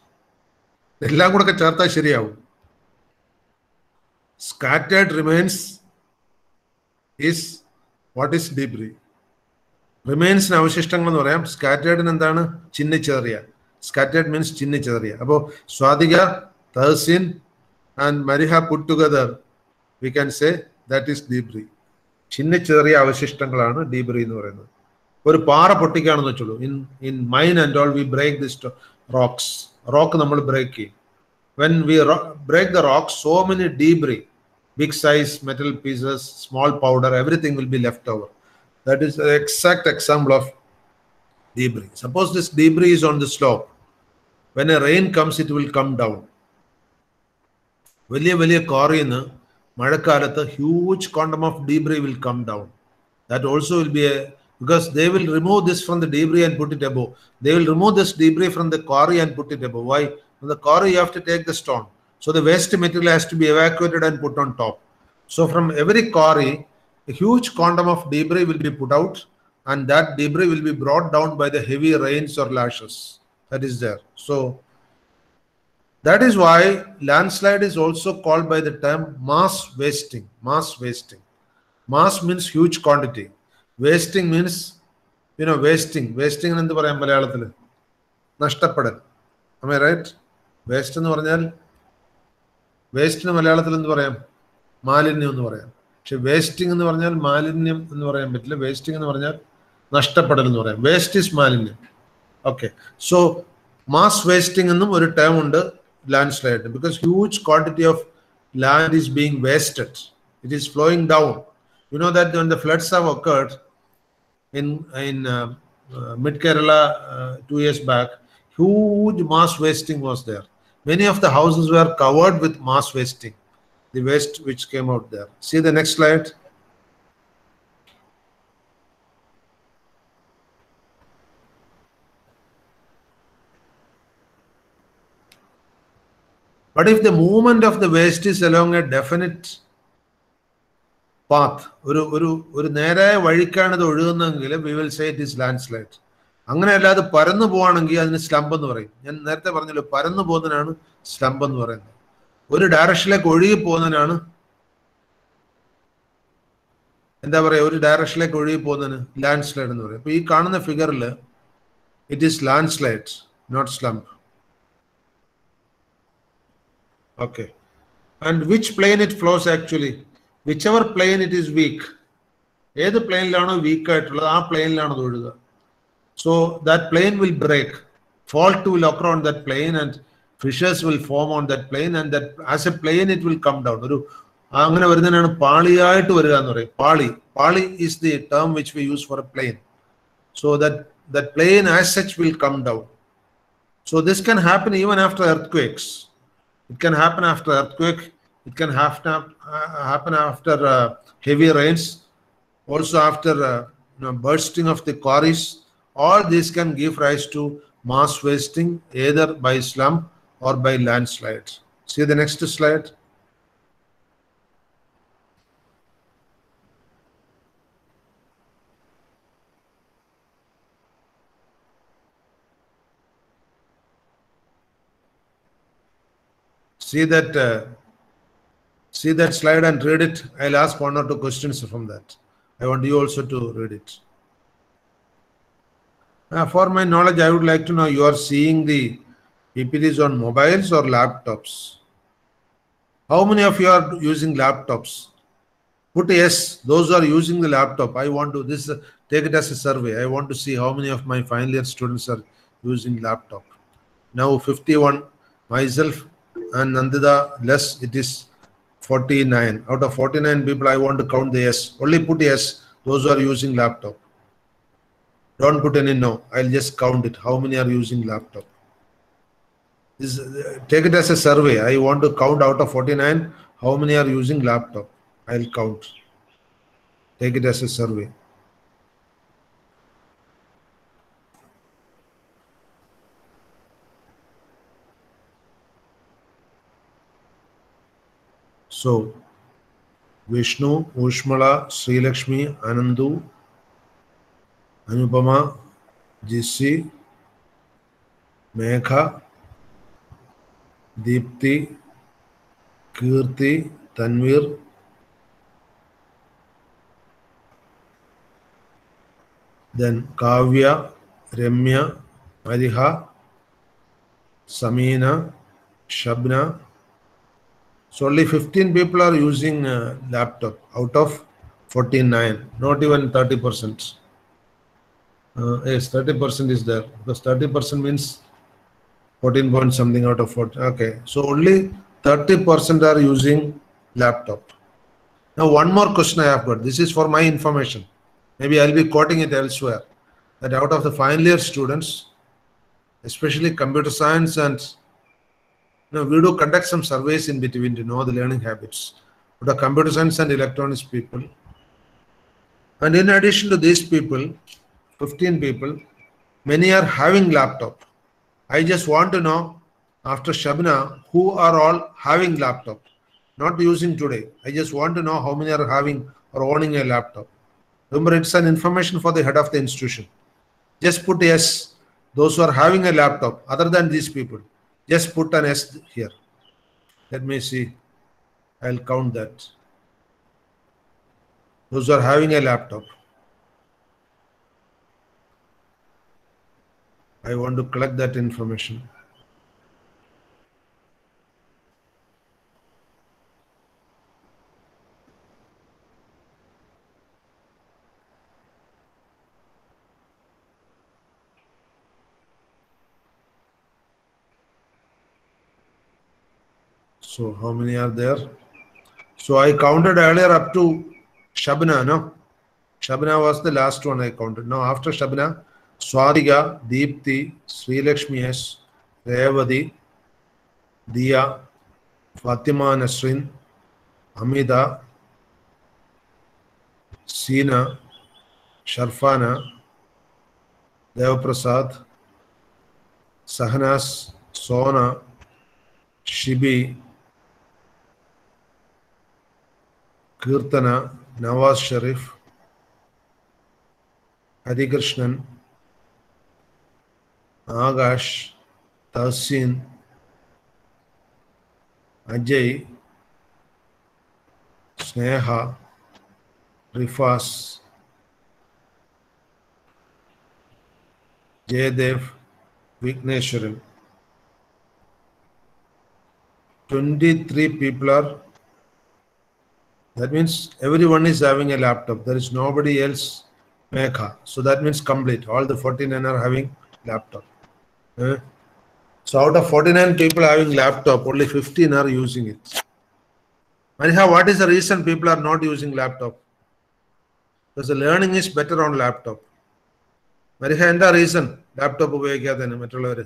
Scattered remains is what is debris. Remains in Avashishtangal. Scattered in Andana Chinnicharia. Scattered means Chinnicharia. About Swadhika, Tahsin, and Mariha put together, we can say that is debris. Chinnicharia Avashishtangalana debris nu parayunnu. Oru paara pottikkaanennu vecholu. In mine and all we break these rocks. Rock nammal break. When we break the rock, so many debris, big size metal pieces, small powder, everything will be left over. That is the exact example of debris. Suppose this debris is on the slope. When a rain comes, it will come down. വലിയ quarry-ന്ന് മഴക്കാലത്ത് huge quantum of debris will come down. That also will be because they will remove this from the debris and put it above. They will remove this debris from the quarry and put it above. Why? From the quarry you have to take the stone. So the waste material has to be evacuated and put on top. So from every quarry, a huge quantum of debris will be put out, and that debris will be brought down by the heavy rains or lashes. That is there. So that is why landslide is also called by the term mass wasting. Mass wasting. Mass means huge quantity. Wasting means, wasting. Wasting in the Malayalam. Nashtapadal. Am I right? Waste in the Malayalathil endu parayam. Malinyam ennu parayam. പക്ഷെ wasting എന്ന് പറഞ്ഞാൽ മാലിന്യം എന്ന് പറയാൻ പറ്റില്ല. Wasting എന്ന് പറഞ്ഞാൽ നഷ്ടപ്പെടൽ എന്ന് പറയാം. വേസ്റ്റ് ഇസ് മാലിന്യം. ഓക്കെ. സോ മാസ് വേസ്റ്റിംഗ് എന്നും ഒരു ടേം ഉണ്ട് landslide, because huge quantity of land is being wasted. It is flowing down. You know that when the floods have occurred in mid Kerala 2 years back, huge mass wasting was there. Many of the houses were covered with mass wasting, the waste which came out there. See the next slide. But if the movement of the waste is along a definite path, ഒരു നേരായ വഴിക്കാണ് ഇത് ഒഴുകുന്നതെങ്കിൽ we will say it is landslide. അങ്ങനെയല്ല അത് പരന്നു പോവാണെങ്കിൽ അതിന് slump എന്ന് പറയും. ഞാൻ നേരത്തെ പറഞ്ഞല്ലോ, പരന്നു പോകുന്നതിനാണ് സ്ലംപ് എന്ന് പറയുന്നത്. ഒരു ഡയറക്ഷനിലേക്ക് ഒഴുകി പോകുന്നതിനാണ് എന്താ പറയുക, ഒരു ഡയറക്ഷനിലേക്ക് ഒഴുകി പോകുന്നതിന് ലാൻഡ് സ്ലൈഡ് എന്ന് പറയും. അപ്പോൾ ഈ കാണുന്ന ഫിഗറിൽ it is land slide, not slump. Okay. And which plane it flows actually, whichever plane it is weak, ഏത് പ്ലെയിനിലാണോ വീക്ക് ആയിട്ടുള്ളത് ആ പ്ലെയിനിലാണ് അത് ഒഴുകുക. So that plane will break, fault will occur on that plane and fissures will form on that plane, and that as a plane it will come down. ഒരു അങ്ങനെ വരുന്നതിനാണ് പാളിയായിട്ട് വരിക എന്ന് പറയും. പാളി is the term which we use for a plane. So that plane as such will come down. So this can happen even after earthquakes. It can happen after earthquake. It can happen after heavy rains. Also after bursting of the quarries. All this can give rise to mass wasting either by slump or by landslides. See the next slide. See that slide and read it. I'll ask one or two questions from that. I want you also to read it. For my knowledge, I would like to know, you are seeing the PPTs on mobiles or laptops? How many of you are using laptops? Put yes, those who are using the laptop. I want to take it as a survey. I want to see how many of my final year students are using laptop. Now 51, myself and Nandida less, it is 49. Out of 49 people, I want to count the yes. Only put yes, those who are using laptop. Don't put any no. I'll just count it. How many are using laptop? Take it as a survey. I want to count out of 49, how many are using laptop. I'll count. Take it as a survey. So, Vishnu, Ushmala, Sri Lakshmi, Anandu, Anupama, Jisi, Megha, Deepthi, Kirti, Tanvir, then Kavya, Ramya, Mariha, Samina, Shabna. So only 15 people are using laptop out of 49, not even 30%. Yes, 30% is there, because 30% means 14 point something out of 40. Okay, so only 30% are using laptop. Now one more question I have got. This is for my information. Maybe I'll be quoting it elsewhere. That out of the final year students, especially computer science, and we do conduct some surveys in between to know the learning habits of the computer science and electronics people. And in addition to these people, 15 people, many are having laptop. I just want to know, after Shabna, who are all having laptop, not using today. I just want to know how many are having or owning a laptop. Remember, it's an information for the head of the institution. Just put yes, those who are having a laptop, other than these people. Just put an S here. Let me see. I'll count that. Those who are having a laptop. I want to collect that information. So how many are there? So I counted earlier up to Shabna, no? Shabna was the last one I counted. Now after Shabna, Swariga, Deepthi, Sri Lakshmi S, Revadi, Diya, Fatima Nasrin, Amida, Sina, Sharfana, Devaprasad, Sahanas, Sona, Shibi, Kirtana, Nawaz Sharif, Harikrishnan, Agash, Tahsin, Ajay, Sneha, Rifas, Jayadev, Vigneshwaran. 23 people are. That means everyone is having a laptop. There is nobody else. Megha. So that means complete. All the 49 are having laptop. So out of 49 people having laptop, only 15 are using it. Anyhow, what is the reason people are not using laptop? Because the learning is better on laptop. Mariha, and the reason laptop ഉപയോഗിക്കാത്തതിന് മറ്റുള്ളവര്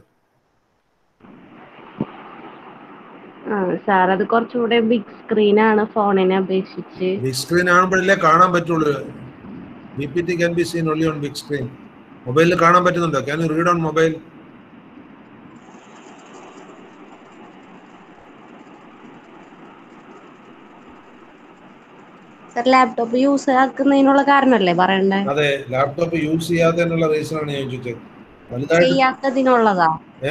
sir അത് കുറച്ചുകൂടെ big screen ആണ് ഫോണിനെ അപേക്ഷിച്ച്. Big screen ആകുമ്പോഴല്ലേ കാണാൻ പറ്റുള്ളൂ. PPT can be seen only on big screen. മൊബൈലിൽ കാണാൻ പറ്റുന്നുണ്ടോ? Can you read on mobile? Sir laptop use ആക്കുന്നതിനുള്ള കാരണല്ലേ പറയണ്ടേ? അതെ, ലാപ്ടോപ്പ് യൂസ് ചെയ്യാത്തതിനുള്ള റീസൺ ആണ് ഞാൻ ചോദിച്ചത്. ചെയ്യാത്തതിനുള്ളതാ?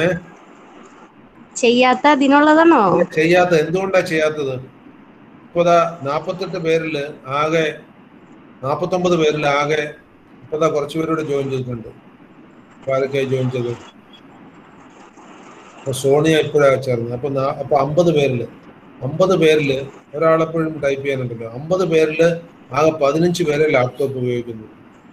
ചെയ്യാത്തതിനുള്ളതാണോ? ചെയ്യാത്ത എന്തുകൊണ്ടാ ചെയ്യാത്തത്? ഇപ്പതാ 48 പേരില് ആകെ 49 പേരിൽ ആകെ ഇപ്പതാ കുറച്ച് പേരോട് ജോയിൻ ചെയ്തിട്ടുണ്ട്. ആരൊക്കെയായി ജോയിൻ ചെയ്തു? അപ്പൊ സോണിയ ഇപ്പോഴാണ് ചേർന്നത്. അപ്പൊ 50 പേരില് ഒരാളെപ്പോഴും ടൈപ്പ് ചെയ്യാനുണ്ടല്ലോ. 50 പേരില് ആകെ 15 പേരെ ലാപ്ടോപ്പ് ഉപയോഗിക്കുന്നു.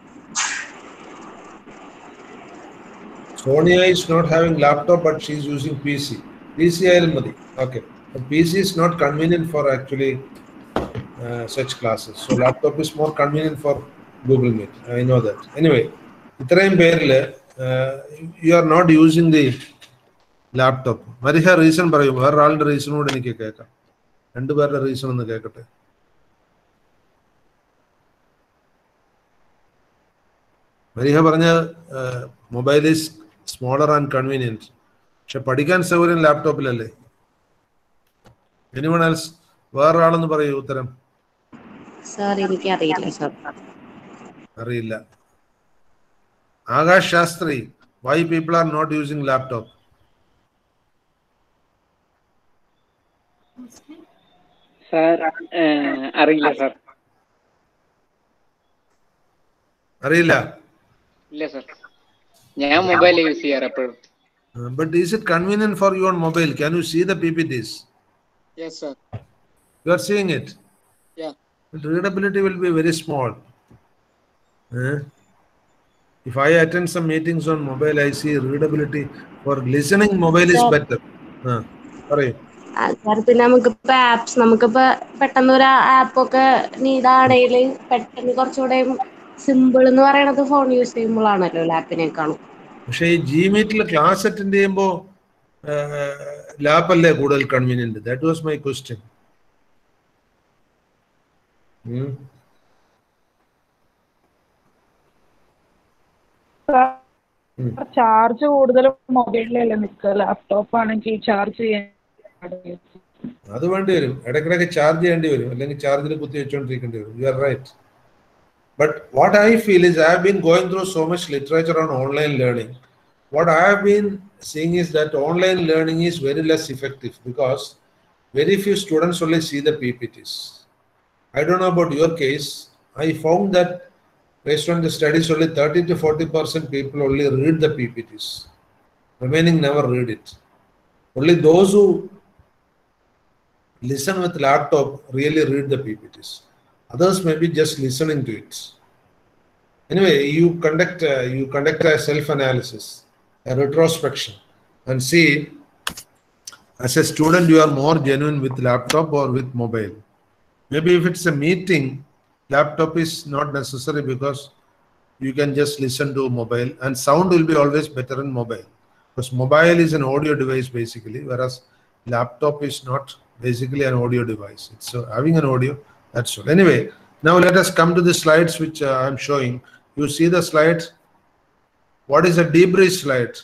Sonia is not having laptop, but she is using PC. PC ആയാലും മതി. Okay. But PC is not convenient for actually such classes. So laptop is more convenient for Google Meet. I know that. Anyway, ഇത്രയും പേരില് you are not using the laptop. Mariha reason പറയും. വേറൊരാളുടെ reason കൂടെ എനിക്ക് കേൾക്കാം. രണ്ടുപേരുടെ റീസൺ ഒന്ന് കേൾക്കട്ടെ. മരിഹ പറഞ്ഞ mobile is smaller and convenient. പക്ഷെ പഠിക്കാൻ സൗകര്യം ലാപ്ടോപ്പിലല്ലേ? Anyone else? വേറൊരാളെന്ന് പറയൂ ഉത്തരം. അറിയില്ല. Akash Shastri, why people are not using laptop? Sir, അറിയില്ല sir. അറിയില്ല. ഇല്ല sir. ഞാൻ മൊബൈൽ യൂസ് ചെയ്യാറ് എപ്പോഴും. But is it convenient for you on mobile? Can you see the PPTs? Yes sir. You are seeing it? Yeah. But readability will be very small. If I attend some meetings on mobile, I see readability. For listening, mobile is better. പറയൂ. പിന്നെ നമുക്കിപ്പോ apps നമുക്കിപ്പോ പെട്ടെന്ന് ഒരു ആപ്പൊക്കെ നീഡാണെങ്കിൽ പെട്ടെന്ന് കുറച്ചുകൂടെ simple എന്ന് പറയണത് ഫോൺ യൂസ് ചെയ്യുമ്പോഴാണല്ലോ ലാപ്പിനേക്കാളും. പക്ഷേ ഈ ജിമീറ്റിൽ ക്ലാസ് അറ്റൻഡ് ചെയ്യുമ്പോൾ ലാപ്പല്ലേ കൂടുതൽ convenient? That was my question. Charge കൂടുതലും മൊബൈലിലല്ലേ നിൽക്കുക, ലാപ്ടോപ്പ് ആണെങ്കിൽ ചാർജ് ചെയ്യാൻ അത് വേണ്ടി വരും. ഇടയ്ക്കിടയ്ക്ക് ചാർജ് ചെയ്യേണ്ടി വരും, അല്ലെങ്കിൽ ചാർജിൽ കുത്തി വെച്ചോണ്ടിരിക്കേണ്ടി വരും. You are right. But what I feel is I have been going through so much literature on online learning. What I have been seeing is that online learning is very less effective because very few students only see the PPTs. I don't know about your case. I found that based on the studies, only 30 to 40% people only read the PPTs. Remaining never read it. Only those who listen with laptop really read the PPTs. Others may be just listening to it. Anyway, you conduct a self-analysis, a retrospection, and see, as a student, you are more genuine with laptop or with mobile. Maybe if it's a meeting, laptop is not necessary because you can just listen to mobile, and sound will be always better in mobile because mobile is an audio device basically, whereas laptop is not basically an audio device. It's having an audio. That's all. Anyway, now let us come to the slides which I'm showing. You see the slide? What is a debris slide?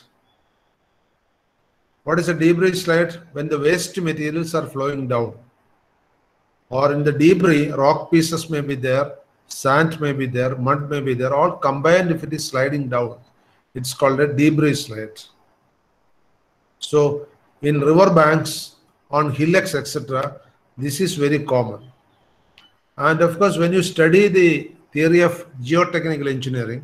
What is a debris slide? When the waste materials are flowing down, or in the debris, rock pieces may be there, sand may be there, mud may be there, all combined. If it is sliding down, it's called a debris slide. So in river banks, on hillocks, etc., this is very common. And of course, when you study the theory of geotechnical engineering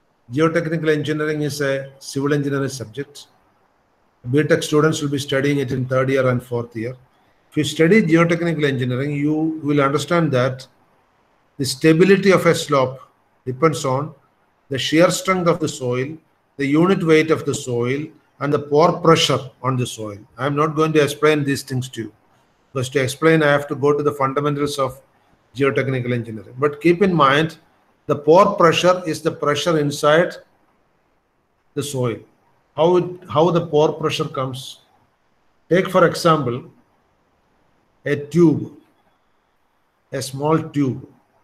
is a civil engineering subject. BTech students will be studying it in 3rd year and 4th year. If you study geotechnical engineering, you will understand that the stability of a slope depends on the shear strength of the soil, the unit weight of the soil, and the pore pressure on the soil. I am not going to explain these things to you, because to explain, I have to go to the fundamentals of geotechnical engineering. But keep in mind, the pore pressure is the pressure inside the soil. How the pore pressure comes? Take, for example, a tube, a small tube.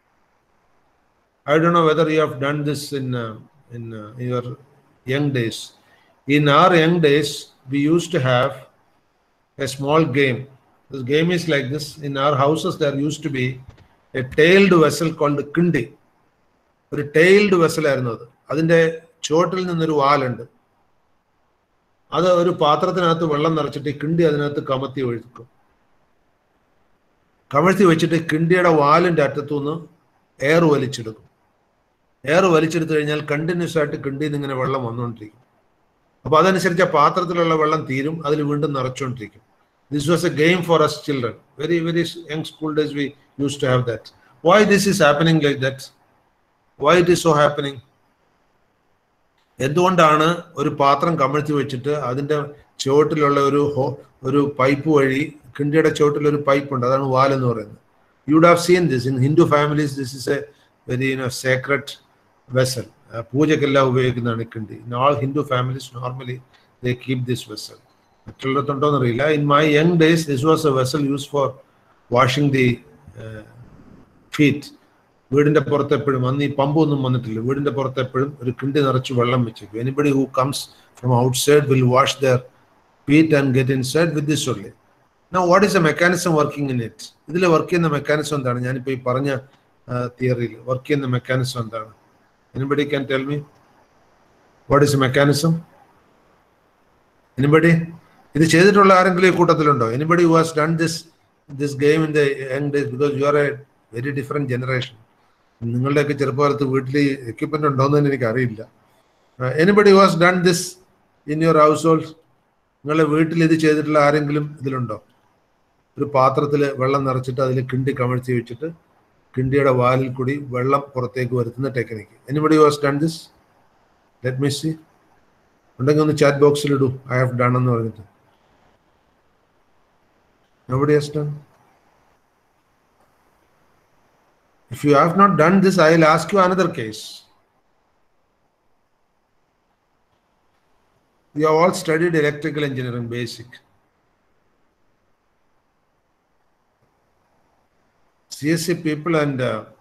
I don't know whether you have done this in your young days. In our young days, we used to have a small game. This game is like this. In our houses, there used to be a tailed vessel called kindi. A tailed vessel. അതിന്റെ ചോട്ടിൽ നിന്നൊരു വാലുണ്ട്. അത് ഒരു പാത്രത്തിനകത്ത് വെള്ളം നിറച്ചിട്ട് കിണ്ടി അതിനകത്ത് കമത്തി ഒഴിക്കും. കമഴ്ത്തി വെച്ചിട്ട് കിണ്ടിയുടെ വാലിന്റെ അറ്റത്തുനിന്ന് എയർ വലിച്ചെടുക്കും. എയർ വലിച്ചെടുത്തു കഴിഞ്ഞാൽ കണ്ടിന്യൂസ് ആയിട്ട് കിണ്ടിയിൽ നിന്ന് ഇങ്ങനെ വെള്ളം വന്നുകൊണ്ടിരിക്കും. അപ്പോൾ അതനുസരിച്ച് ആ പാത്രത്തിലുള്ള വെള്ളം തീരും, അതിൽ വീണ്ടും നിറച്ചുകൊണ്ടിരിക്കും. This was a game for us children. Very, very young school days we used to have that. Why this is happening like that? Why it is so happening? എന്തുകൊണ്ടാണ് ഒരു പാത്രം കമഴ്ത്തി വെച്ചിട്ട് അതിന്റെ ചുവട്ടിലുള്ള ഒരു പൈപ്പ് വഴി കിണ്ടിയുടെ ചുവട്ടിൽ ഒരു പൈപ്പ് ഉണ്ട്, അതാണ് വാൽ എന്ന് പറയുന്നത്. You would have seen this in Hindu families. This is a very sacred vessel. പൂജക്കെല്ലാം ഉപയോഗിക്കുന്നതാണ് കിണ്ടി. In all Hindu families normally they keep this vessel. മറ്റുള്ളതുണ്ടോന്ന് അറിയില്ല. In my young days, this was a vessel used for washing the feet. വീടിന്റെ പുറത്ത് എപ്പോഴും അന്ന് ഈ പമ്പൊന്നും വന്നിട്ടില്ല. വീടിന്റെ പുറത്ത് എപ്പോഴും ഒരു കിണ്ടി നിറച്ച് വെള്ളം വെച്ചേക്കും. Anybody who comes from outside will wash their feet and get inside with this only. Now, what is the mechanism working in it? ഇതിൽ വർക്ക് ചെയ്യുന്ന മെക്കാനിസം എന്താണ്? ഞാനിപ്പോൾ ഈ പറഞ്ഞ തിയറിയിൽ വർക്ക് ചെയ്യുന്ന മെക്കാനിസം എന്താണ്? Anybody can tell me? What is the mechanism? Anybody? ഇത് ചെയ്തിട്ടുള്ള ആരെങ്കിലും ഈ കൂട്ടത്തിലുണ്ടോ? Anybody who has done this game in the young days? Because you are a very different generation. നിങ്ങളുടെയൊക്കെ ചെറുപ്പകാലത്ത് വീട്ടിൽ എക്യുപ്മെന്റ് ഉണ്ടോയെന്ന് എനിക്ക് അറിയില്ല. Anybody who has done this in your household? നിങ്ങളുടെ വീട്ടിൽ ഇത് ചെയ്തിട്ടുള്ള ആരെങ്കിലും ഇതിലുണ്ടോ? ഒരു പാത്രത്തിൽ വെള്ളം നിറച്ചിട്ട് അതിൽ കിണ്ടി കമഴ്ത്തി വെച്ചിട്ട് കിണ്ടിയുടെ വാലിൽ കൂടി വെള്ളം പുറത്തേക്ക് വരുത്തുന്ന technique. Anybody who has done this? Let me see. ഉണ്ടെങ്കിൽ ഒന്ന് ചാറ്റ് ബോക്സിൽ ഇടൂ. I have done എന്ന് പറഞ്ഞിട്ട്. Nobody has done. If you have not done this, I will ask you another case. We have all studied electrical engineering basic. CSE people and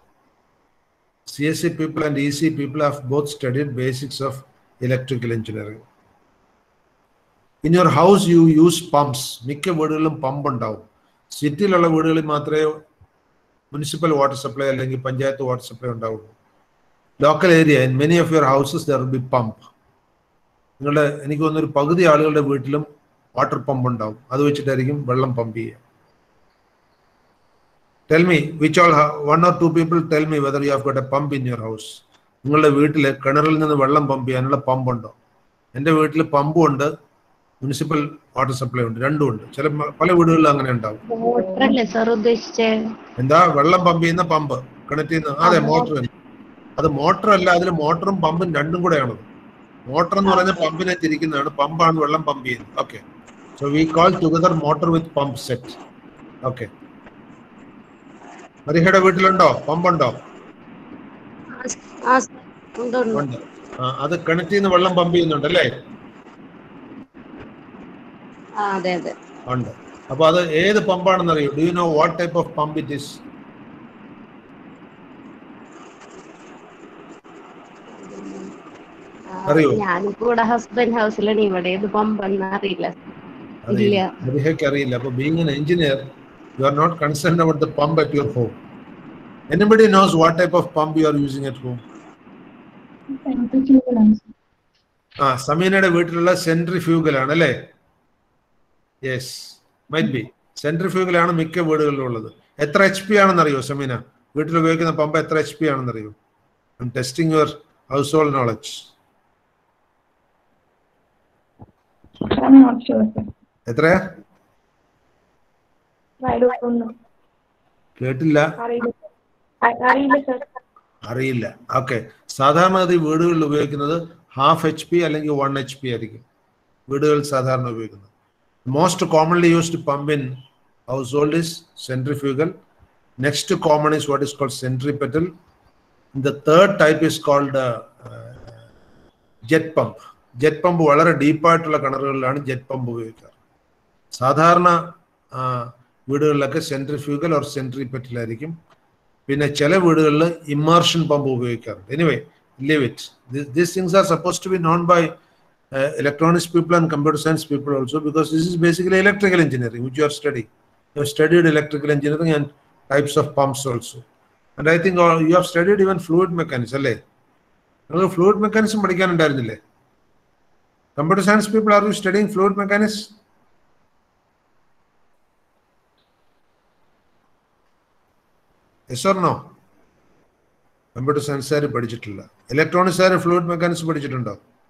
EC people have both studied basics of electrical engineering. In your house, you use pumps. മിക്ക വീടുകളിലും pump ഉണ്ടാവും. സിറ്റിയിലുള്ള വീടുകളിൽ മാത്രമേ municipal water supply അല്ലെങ്കിൽ panchayat water supply ഉണ്ടാവുള്ളൂ. Local area, in many of your houses there will be pump. നിങ്ങളുടെ എനിക്ക് തോന്നുന്നൊരു പകുതി ആളുകളുടെ വീട്ടിലും വാട്ടർ പമ്പ് ഉണ്ടാവും. അത് വെച്ചിട്ടായിരിക്കും വെള്ളം പമ്പ് ചെയ്യുക. Tell me, which all one or two people tell me whether you have got a pump in your house. നിങ്ങളുടെ വീട്ടിൽ കിണറിൽ നിന്ന് വെള്ളം പമ്പ് ചെയ്യാനുള്ള പമ്പ് ഉണ്ടോ? എൻ്റെ വീട്ടിൽ പമ്പും ഉണ്ട്, മുനിസിപ്പൽ വാട്ടർ സപ്ലൈ ഉണ്ട്, രണ്ടും ഉണ്ട്. പല വീടുകളിലും അങ്ങനെ ഉണ്ടാവും. എന്താ വെള്ളം പമ്പ് ചെയ്യുന്ന പമ്പ് കണക്ട് ചെയ്യുന്ന? അതെ, മോട്ടർ. അത് മോട്ടർ അല്ല, അതിൽ മോട്ടറും പമ്പും രണ്ടും കൂടെയാണ്. മോട്ടർ എന്ന് പറയുന്ന പമ്പിനെ തിരിക്കുന്നതാണ്, പമ്പാണ് വെള്ളം പമ്പ് ചെയ്യുന്നത്. Okay, so we call together motor with pump set. Okay, മരിഹയുടെ വീട്ടിലുണ്ടോ പമ്പുണ്ടോ? ഉണ്ട്. അത് കണക്ട് ചെയ്യുന്ന വെള്ളം പമ്പ് ചെയ്യുന്നുണ്ട് അല്ലേ? ഉണ്ട്. അപ്പൊ അത് ഏത് പമ്പാണെന്ന് അറിയോ? Do you know what type of pump it is? അറിയോ? ഹസ്ബൻഡ് ഹൗസിലാണ്, ഇവിടെ ഏത് പമ്പെന്ന് അറിയില്ല. അറിയില്ല. അപ്പൊ being an engineer, you are not concerned about the pump at your home. Anybody knows what type of pump you are using at home? സമീനയുടെ വീട്ടിലുള്ള സെൻട്രിഫ്യൂഗൽ ആണ് അല്ലേ? Yes, might be. സെൻട്രിഫ്യൂഗൽ ആണ് മിക്ക വീടുകളിലും ഉള്ളത്. എത്ര HP ആണെന്ന് അറിയോ സമീന? വീട്ടിൽ ഉപയോഗിക്കുന്ന പമ്പ് എത്ര HP ആണെന്നറിയോ? I'm testing your household knowledge. I'm not sure, sir. എത്രയാ? I don't know. കേട്ടില്ല. അറിയില്ല സർ. അറിയില്ല. ഓക്കെ. സാധാരണഗതി വീടുകളിൽ ഉപയോഗിക്കുന്നത് 1/2 HP അല്ലെങ്കിൽ 1 HP ആയിരിക്കും വീടുകളിൽ സാധാരണ ഉപയോഗിക്കുന്നത്. Most commonly used pump in household is centrifugal. Next common is what is called centripetal. The third type is called jet pump. Jet pump വളരെ ഡീപ്പായിട്ടുള്ള കിണറുകളിലാണ് ജെറ്റ് പമ്പ് ഉപയോഗിക്കാറ്. സാധാരണ വീടുകളിലൊക്കെ സെൻട്രിഫ്യൂഗൽ ഓർ സെൻട്രിപെറ്റൽ ആയിരിക്കും. പിന്നെ ചില വീടുകളിൽ ഇമ്മർഷൻ പമ്പ് ഉപയോഗിക്കാറുണ്ട്. Anyway, leave it. These things are supposed to be known by electronics people and computer science people also, because this is basically electrical engineering which you are studying. You have studied electrical engineering and types of pumps also. And I think you have studied even fluid mechanics, alle? Fluid mechanics പഠിക്കാനുണ്ടായിരുന്നില്ലേ? Computer science people, are you studying fluid mechanics? Yes or no? Computer സയൻസുകാർ പഠിച്ചിട്ടില്ല. ഇലക്ട്രോണിക്സുകാർ fluid mechanics പഠിച്ചിട്ടുണ്ടോ?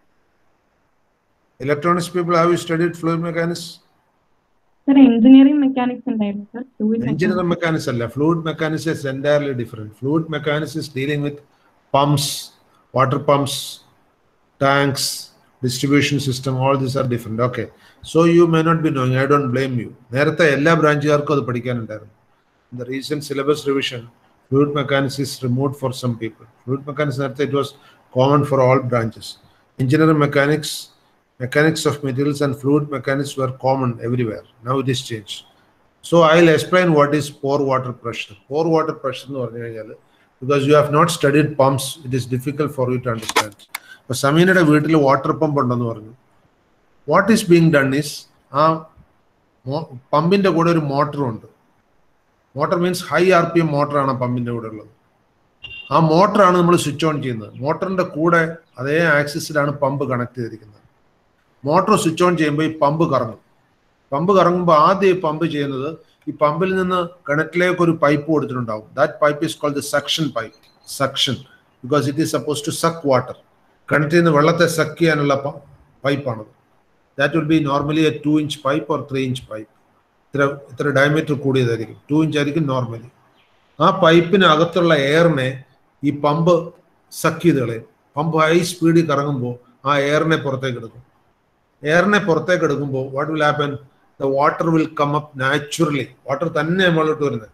Electronics people, have you studied fluid mechanics? Engineering mechanics ഉണ്ടായിരുന്നു sir. Engineering mechanics അല്ല, fluid mechanics is entirely different. Fluid mechanics is dealing with pumps, water pumps, tanks, distribution system, all these are different. Okay, so you may not be knowing. I don't blame you. നേരത്തെ എല്ലാ ബ്രാഞ്ചുകാർക്കും അത് പഠിക്കാനുണ്ടായിരുന്നു. In the recent syllabus revision, fluid mechanics is removed for some people. Fluid mechanics, it was common for all branches. Engineering mechanics, mechanics of materials and fluid mechanics were common everywhere. Now it is changed. So I'll explain what is pore water pressure. Pore water pressure, because you have not studied pumps, it is difficult for you to understand. But Saminയുടെ വീട്ടിൽ water pump ഉണ്ടെന്ന് പറഞ്ഞു. What is being done is, ആ പമ്പിന്റെ കൂടെ ഒരു മോട്ടറുണ്ട്. Motor means high RPM മോട്ടറാണ് പമ്പിന്റെ കൂടെ ഉള്ളത്. ആ മോട്ടറാണ് നമ്മൾ സ്വിച്ച് ഓൺ ചെയ്യുന്നത്. മോട്ടറിന്റെ കൂടെ അതേ ആക്സിസിലാണ് പമ്പ് കണക്ട് ചെയ്തിരിക്കുന്നത്. മോട്ടർ സ്വിച്ച് ഓൺ ചെയ്യുമ്പോൾ ഈ പമ്പ് കറങ്ങും. പമ്പ് കറങ്ങുമ്പോൾ ആദ്യം ഈ പമ്പ് ചെയ്യുന്നത്, ഈ പമ്പിൽ നിന്ന് കിണറ്റിലേക്ക് ഒരു പൈപ്പ് കൊടുത്തിട്ടുണ്ടാവും. That pipe is called the suction pipe. Suction, because it is suppose to suck water. കിണറ്റിൽ നിന്ന് വെള്ളത്തെ സക്ക് ചെയ്യാനുള്ള പൈപ്പാണത്. That will be normally a 2-inch pipe or 3-inch pipe. ഇത്ര ഡയമീറ്റർ കൂടിയതായിരിക്കും. 2 inch ആയിരിക്കും നോർമലി. ആ പൈപ്പിന് അകത്തുള്ള എയറിനെ ഈ പമ്പ് സക്ക് ചെയ്ത് കളയും. പമ്പ് ഹൈ സ്പീഡിൽ കറങ്ങുമ്പോൾ ആ എയറിനെ പുറത്തേക്ക് എടുക്കും. എയറിനെ പുറത്തേക്ക് എടുക്കുമ്പോൾ what will happen, the water will come up naturally. Water തന്നെ മുകളിലോട്ട് വരുന്നത്.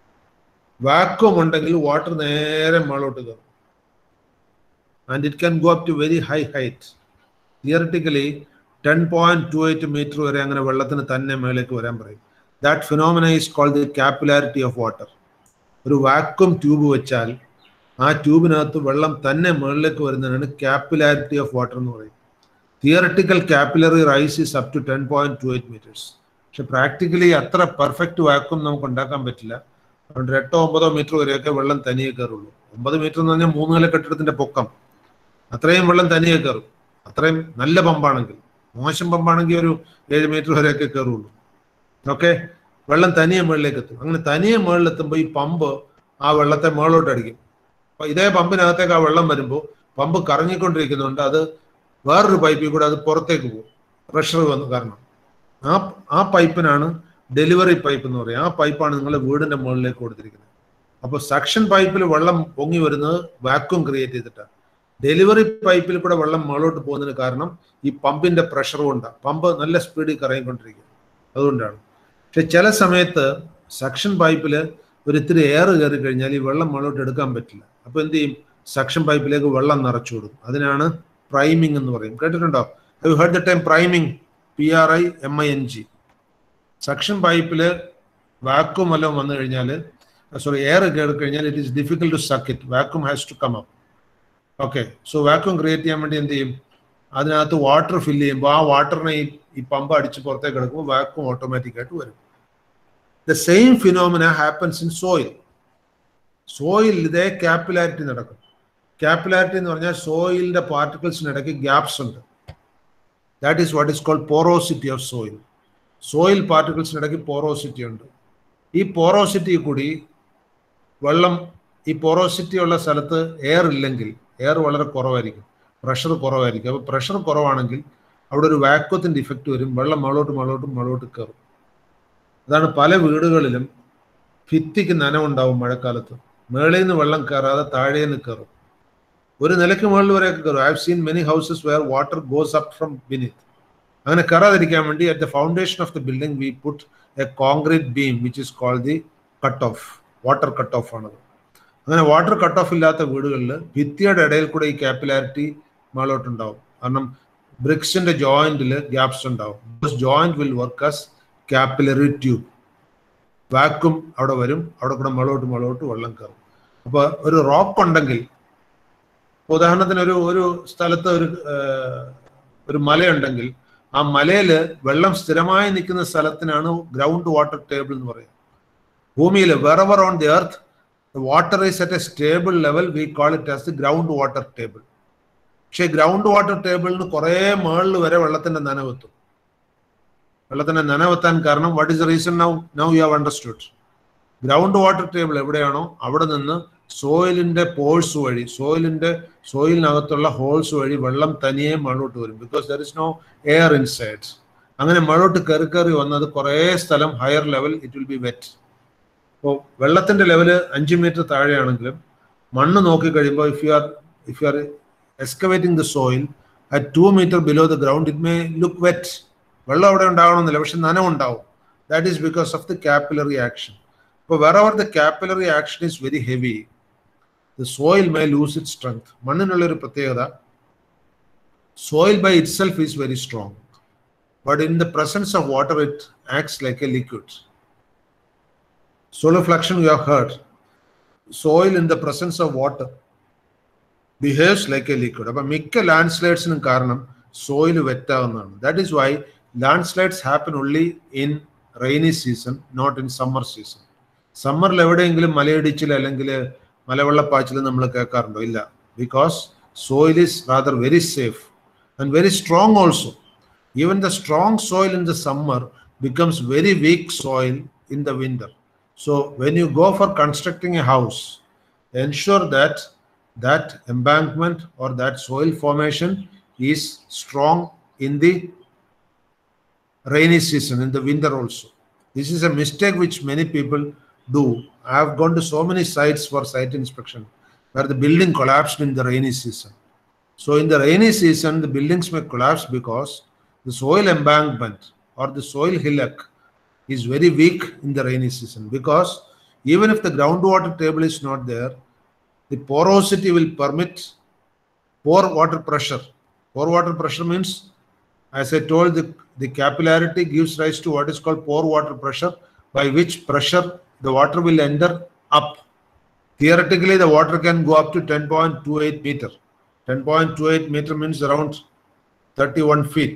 വാക്വം ഉണ്ടെങ്കിൽ വാട്ടർ നേരെ മുകളിലോട്ട് കയറും. And it can go up to very high height. Theoretically 10.28 meter വരെ അങ്ങനെ വെള്ളത്തിന് തന്നെ മേലേക്ക് വരാൻ പറയും. That phenomena is called the capillarity of water. ഒരു വാക്വം ട്യൂബ് വെച്ചാൽ ആ ട്യൂബിനകത്ത് വെള്ളം തന്നെ മുകളിലേക്ക് വരുന്നതാണ് capillarity of water എന്ന് പറയും. Theoretical capillary rise is up to 10.28 meters. പക്ഷെ പ്രാക്ടിക്കലി അത്ര പെർഫെക്റ്റ് വാക്വം നമുക്ക് ഉണ്ടാക്കാൻ പറ്റില്ല. അതുകൊണ്ട് 8-9 മീറ്റർ വരെയൊക്കെ വെള്ളം തനിയെ കയറുള്ളൂ. 9 മീറ്റർ എന്ന് പറഞ്ഞാൽ 3 നില കെട്ടിടത്തിന്റെ പൊക്കം. അത്രയും വെള്ളം തനിയെ കയറും. അത്രയും നല്ല പമ്പാണെങ്കിൽ. മോശം പമ്പാണെങ്കിൽ ഒരു 7 മീറ്റർ വരെയൊക്കെ കയറുള്ളൂ. ഓക്കെ, വെള്ളം തനിയെ മുകളിലേക്ക് എത്തും. അങ്ങനെ തനിയെ മുകളിലെത്തുമ്പോൾ ഈ പമ്പ് ആ വെള്ളത്തെ മുകളിലോട്ട് അടിക്കും. അപ്പൊ ഇതേ പമ്പിനകത്തേക്ക് ആ വെള്ളം വരുമ്പോൾ പമ്പ് കറങ്ങിക്കൊണ്ടിരിക്കുന്നുണ്ട്. അത് വേറൊരു പൈപ്പിൽ കൂടെ അത് പുറത്തേക്ക് പോകും, പ്രഷർ വന്നു കാരണം. ആ പൈപ്പിനാണ് ഡെലിവറി പൈപ്പ് എന്ന് പറയും. ആ പൈപ്പാണ് നിങ്ങളുടെ വീടിന്റെ മുകളിലേക്ക് കൊടുത്തിരിക്കുന്നത്. അപ്പോൾ സക്ഷൻ പൈപ്പിൽ വെള്ളം പൊങ്ങി വരുന്നത് വാക്വം ക്രിയേറ്റ് ചെയ്തിട്ടാണ്. ഡെലിവറി പൈപ്പിൽ കൂടെ വെള്ളം മുകളിലോട്ട് പോകുന്നതിന് കാരണം ഈ പമ്പിന്റെ പ്രഷർ കൊണ്ടാണ്. പമ്പ് നല്ല സ്പീഡിൽ കറങ്ങിക്കൊണ്ടിരിക്കും, അതുകൊണ്ടാണ്. പക്ഷെ ചില സമയത്ത് സക്ഷൻ പൈപ്പിൽ ഒരു ഇത്തിരി എയർ കയറി കഴിഞ്ഞാൽ ഈ വെള്ളം മുകളിലോട്ട് എടുക്കാൻ പറ്റില്ല. അപ്പൊ എന്ത് ചെയ്യും, സക്ഷൻ പൈപ്പിലേക്ക് വെള്ളം നിറച്ചു കൊടുക്കും. അതിനാണ് പ്രൈമിംഗ് എന്ന് പറയും. കേട്ടിട്ടുണ്ടോ? You heard the time priming? PRIMING. Suction പൈപ്പിൽ വാക്വം വല്ലതും വന്നു കഴിഞ്ഞാൽ, എയർ കയറി കഴിഞ്ഞാൽ it is difficult to suck it. Vacuum has to come up. Okay, so vacuum create ചെയ്യാൻ വേണ്ടി എന്ത് ചെയ്യും, അതിനകത്ത് വാട്ടർ ഫില്ല് ചെയ്യുമ്പോൾ ആ വാട്ടറിനെ ഈ പമ്പ് അടിച്ച് പുറത്തേക്ക് എടുക്കുമ്പോൾ വാക്വം ഓട്ടോമാറ്റിക്കായിട്ട് വരും. The same phenomena happens in soil. Soil ഇതേ ക്യാപ്പിലാരിറ്റി നടക്കും. ക്യാപ്പിലാരിറ്റി എന്ന് പറഞ്ഞാൽ സോയിലിന്റെ പാർട്ടിക്കിൾസിനിടയ്ക്ക് ഗ്യാപ്സ് ഉണ്ട്. That is what is called porosity of soil. Soil പാർട്ടിക്കിൾസിനിടയ്ക്ക് പോറോസിറ്റി ഉണ്ട്. ഈ പോറോസിറ്റി കൂടി വെള്ളം ഈ പോറോസിറ്റി ഉള്ള സ്ഥലത്ത് എയർ ഇല്ലെങ്കിൽ എയർ വളരെ കുറവായിരിക്കും, പ്രഷർ കുറവായിരിക്കും. അപ്പോൾ പ്രഷർ കുറവാണെങ്കിൽ അവിടെ ഒരു വാക്വത്തിൻ്റെ ഇഫക്റ്റ് വരും, വെള്ളം മുകളോട്ട് കയറും. അതാണ് പല വീടുകളിലും ഭിത്തിക്ക് നനവുണ്ടാവും മഴക്കാലത്ത്. മേളിൽ നിന്ന് വെള്ളം കയറാതെ താഴേന്ന് കയറും, ഒരു നിലയ്ക്ക് മുകളിൽ വരെയൊക്കെ കയറും. I have seen many houses where water goes up from beneath. അങ്ങനെ കയറാതിരിക്കാൻ വേണ്ടി at the foundation of the building we put a concrete beam which is called the cut off, water cut off ആണത്. അങ്ങനെ water cut of ഇല്ലാത്ത വീടുകളിൽ ഭിത്തിയുടെ ഇടയിൽ കൂടെ ഈ കാപ്പിലാരിറ്റി മേളോട്ടുണ്ടാവും. കാരണം ബ്രിക്സിന്റെ ജോയിന്റിൽ ഗ്യാപ്സ് ഉണ്ടാവും. Joint will work as capillary tube. Vacuum അവിടെ വരും, അവിടെ കൂടെ മേളോട്ട് വെള്ളം കയറും. അപ്പോൾ ഒരു റോക്ക് ഉണ്ടെങ്കിൽ, ഉദാഹരണത്തിന് ഒരു സ്ഥലത്ത് ഒരു മലയുണ്ടെങ്കിൽ ആ മലയിൽ വെള്ളം സ്ഥിരമായി നിൽക്കുന്ന സ്ഥലത്തിനാണ് ഗ്രൗണ്ട് വാട്ടർ ടേബിൾ എന്ന് പറയുന്നത്. ഭൂമിയിൽ wherever on the earth the water is at a stable level, we call it as the ground water table. പക്ഷേ ഗ്രൗണ്ട് വാട്ടർ ടേബിളിന് കുറേ മുകളിൽ വരെ വെള്ളത്തിന്റെ നനവെത്തും. വെള്ളത്തിന്റെ നനവെത്താൻ കാരണം what is the reason? Now you have understood. Ground water table എവിടെയാണോ അവിടെ നിന്ന് സോയിലിന്റെ പോഴ്സ് വഴി, സോയിലിനകത്തുള്ള ഹോൾസ് വഴി വെള്ളം തനിയെ മുകളോട്ട് വരും. Because there is no air inside. അങ്ങനെ മുകളോട്ട് കയറി വന്നത് കുറേ സ്ഥലം higher level it will be wet. അപ്പോൾ വെള്ളത്തിന്റെ ലെവല് 5 മീറ്റർ താഴെയാണെങ്കിലും മണ്ണ് നോക്കിക്കഴിയുമ്പോൾ if you are excavating the soil at 2 meter below the ground, it may look wet. വെള്ളം അവിടെ ഉണ്ടാവണമെന്നില്ല, പക്ഷെ നനവുണ്ടാവും. That is because of the capillary action. അപ്പോൾ wherever the capillary action is very heavy, the soil may lose its strength. മണ്ണിനുള്ള ഒരു പ്രത്യേകത, soil by itself is very strong, but in the presence of water it acts like a liquid. Solifluction you have heard. Soil in the presence of water behaves like a liquid. അപ്പോൾ മിക്ക ലാൻഡ്സ്ലൈഡ്സിനും കാരണം soil വെറ്റാവുന്നതാണ്. That is why landslides happen only in rainy season, not in summer season. സമ്മറിൽ എവിടെയെങ്കിലും മലയിടിച്ചിൽ അല്ലെങ്കിൽ മലവെള്ളപ്പാച്ചിൽ നമ്മൾ കേൾക്കാറുണ്ടോ? ഇല്ല. Because soil is rather very safe and very strong also. Even the strong soil in the summer becomes very weak soil in the winter. So when you go for constructing a house, ensure that embankment or that soil formation is strong in the rainy season, in the winter also. This is a mistake which many people do. I have gone to so many sites for site inspection where the building collapsed in the rainy season. So in the rainy season, the buildings may collapse because the soil embankment or the soil hillock is very weak in the rainy season. Because even if the groundwater table is not there, the porosity will permit pore water pressure. Pore water pressure means, as I told, the capillarity gives rise to what is called pore water pressure, by which pressure the water will enter up. Theoretically, the water can go up to 10.28 meter. 10.28 meter means around 31 feet.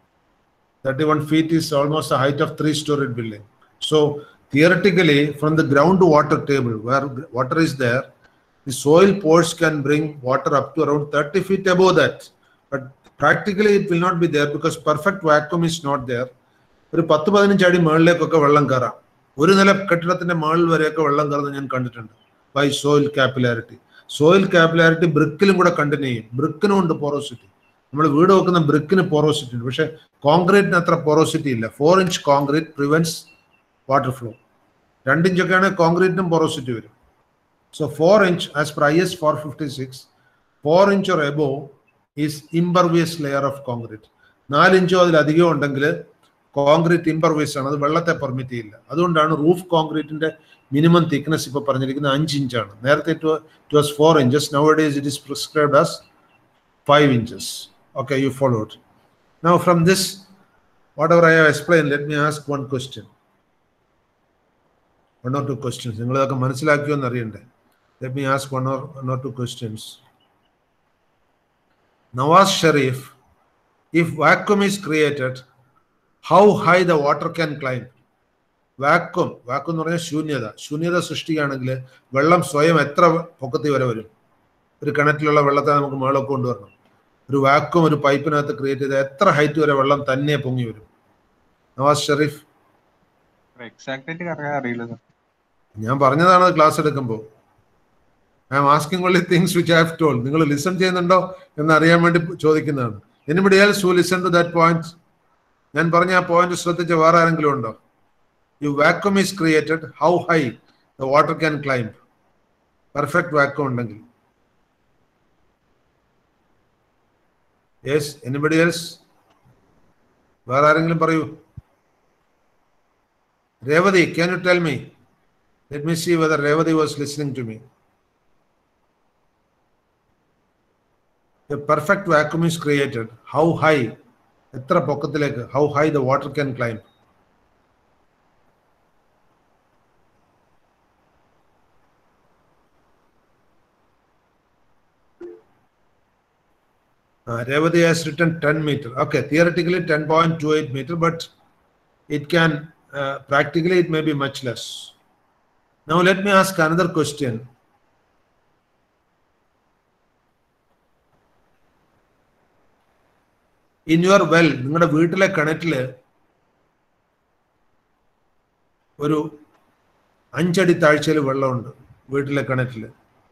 31 feet is almost the height of 3-story building. So theoretically, from the groundwater table where water is there, the soil pores can bring water up to around 30 feet above that. But practically it will not be there because perfect vacuum is not there. ഒരു 10-15 അടി മുകളിലേക്കൊക്കെ വെള്ളം കയറാം. ഒരു നില കെട്ടിടത്തിന്റെ മുകളിൽ വരെയൊക്കെ വെള്ളം കയറുന്നത് ഞാൻ കണ്ടിട്ടുണ്ട് by soil capillarity. Soil capillarity ബ്രിക്കിലും കൂടെ കണ്ടിന്യൂ ചെയ്യും. ബ്രിക്കിനും ഉണ്ട് പോറോസിറ്റി. നമ്മൾ വീട് വെക്കുന്ന ബ്രിക്കിന് പോറോസിറ്റി ഉണ്ട്, പക്ഷെ കോൺക്രീറ്റിന് അത്ര പോറോസിറ്റി ഇല്ല. 4 inch concrete prevents water flow. 2 inch ഒക്കെയാണ് കോൺക്രീറ്റിനും പോറോസിറ്റി വരും. So 4 inch as per IS 456, 4 inch or above is impervious layer of concrete. 4 inch അതിലധികം ഉണ്ടെങ്കിൽ കോൺക്രീറ്റ് ഇംപർവിയസ് ആണ്, അത് വെള്ളത്തെ പെർമിറ്റ് ചെയ്യില്ല. അതുകൊണ്ടാണ് റൂഫ് കോൺക്രീറ്റിന്റെ മിനിമം തിക്നെസ് ഇപ്പോൾ പറഞ്ഞിരിക്കുന്നത് 5 inch ആണ്. നേരത്തെ it was 4 inches. Nowadays it is prescribed as 5 inches. Okay, you followed. Now from this, whatever I have explained, let me ask one question. 1 or 2 questions. നിങ്ങളതൊക്കെ മനസ്സിലാക്കിയോ എന്ന് അറിയണ്ടേ? Let me ask one or two questions. Nawaz Sharif, if vacuum is created, how high the water can climb? Vacuum എന്ന് പറഞ്ഞാൽ ശൂന്യത സൃഷ്ടിക്കുകയാണെങ്കിൽ വെള്ളം സ്വയം എത്ര പൊക്കത്തിൽ വരെ വരും? ഒരു കിണറ്റിലുള്ള വെള്ളത്തെ നമുക്ക് മുകളിലൊക്കെ കൊണ്ടുവരണം. ഒരു വാക്വം ഒരു പൈപ്പിനകത്ത് ക്രിയേറ്റ് ചെയ്ത് എത്ര ഹൈറ്റ് വരെ വെള്ളം തന്നെ പൊങ്ങി വരും? നവാസ് ഷെരീഫ്, എക്സാക്ട് ആയിട്ട് അറിയില്ല. ഞാൻ പറഞ്ഞതാണ് ക്ലാസ് എടുക്കുമ്പോൾ. I am asking only things which I have told. നിങ്ങൾ ലിസൺ ചെയ്യുന്നുണ്ടോ എന്ന് അറിയാൻ വേണ്ടി ചോദിക്കുന്നതാണ്. Anybody else who listen to that point? ഞാൻ പറഞ്ഞ ആ പോയിന്റ് ശ്രദ്ധിച്ച വേറെ ആരെങ്കിലും ഉണ്ടോ? If vacuum is created, how high the water can climb? Perfect vacuum ഉണ്ടെങ്കിൽ. Yes, anybody else? വേറെ ആരെങ്കിലും പറയൂ. Revati, can you tell me? Let me see whether Revati was listening to me. A perfect vacuum is created. How high? Etra pokathilekku, how high the water can climb? Revati has written 10 meter. Okay, theoretically 10.28 meter, but it can, practically it may be much less. Now let me ask another question. In your well, നിങ്ങളുടെ വീട്ടിലെ കിണറ്റില് ഒരു 5 അടി താഴ്ചയിൽ വെള്ളമുണ്ട് വീട്ടിലെ കിണറ്റില്.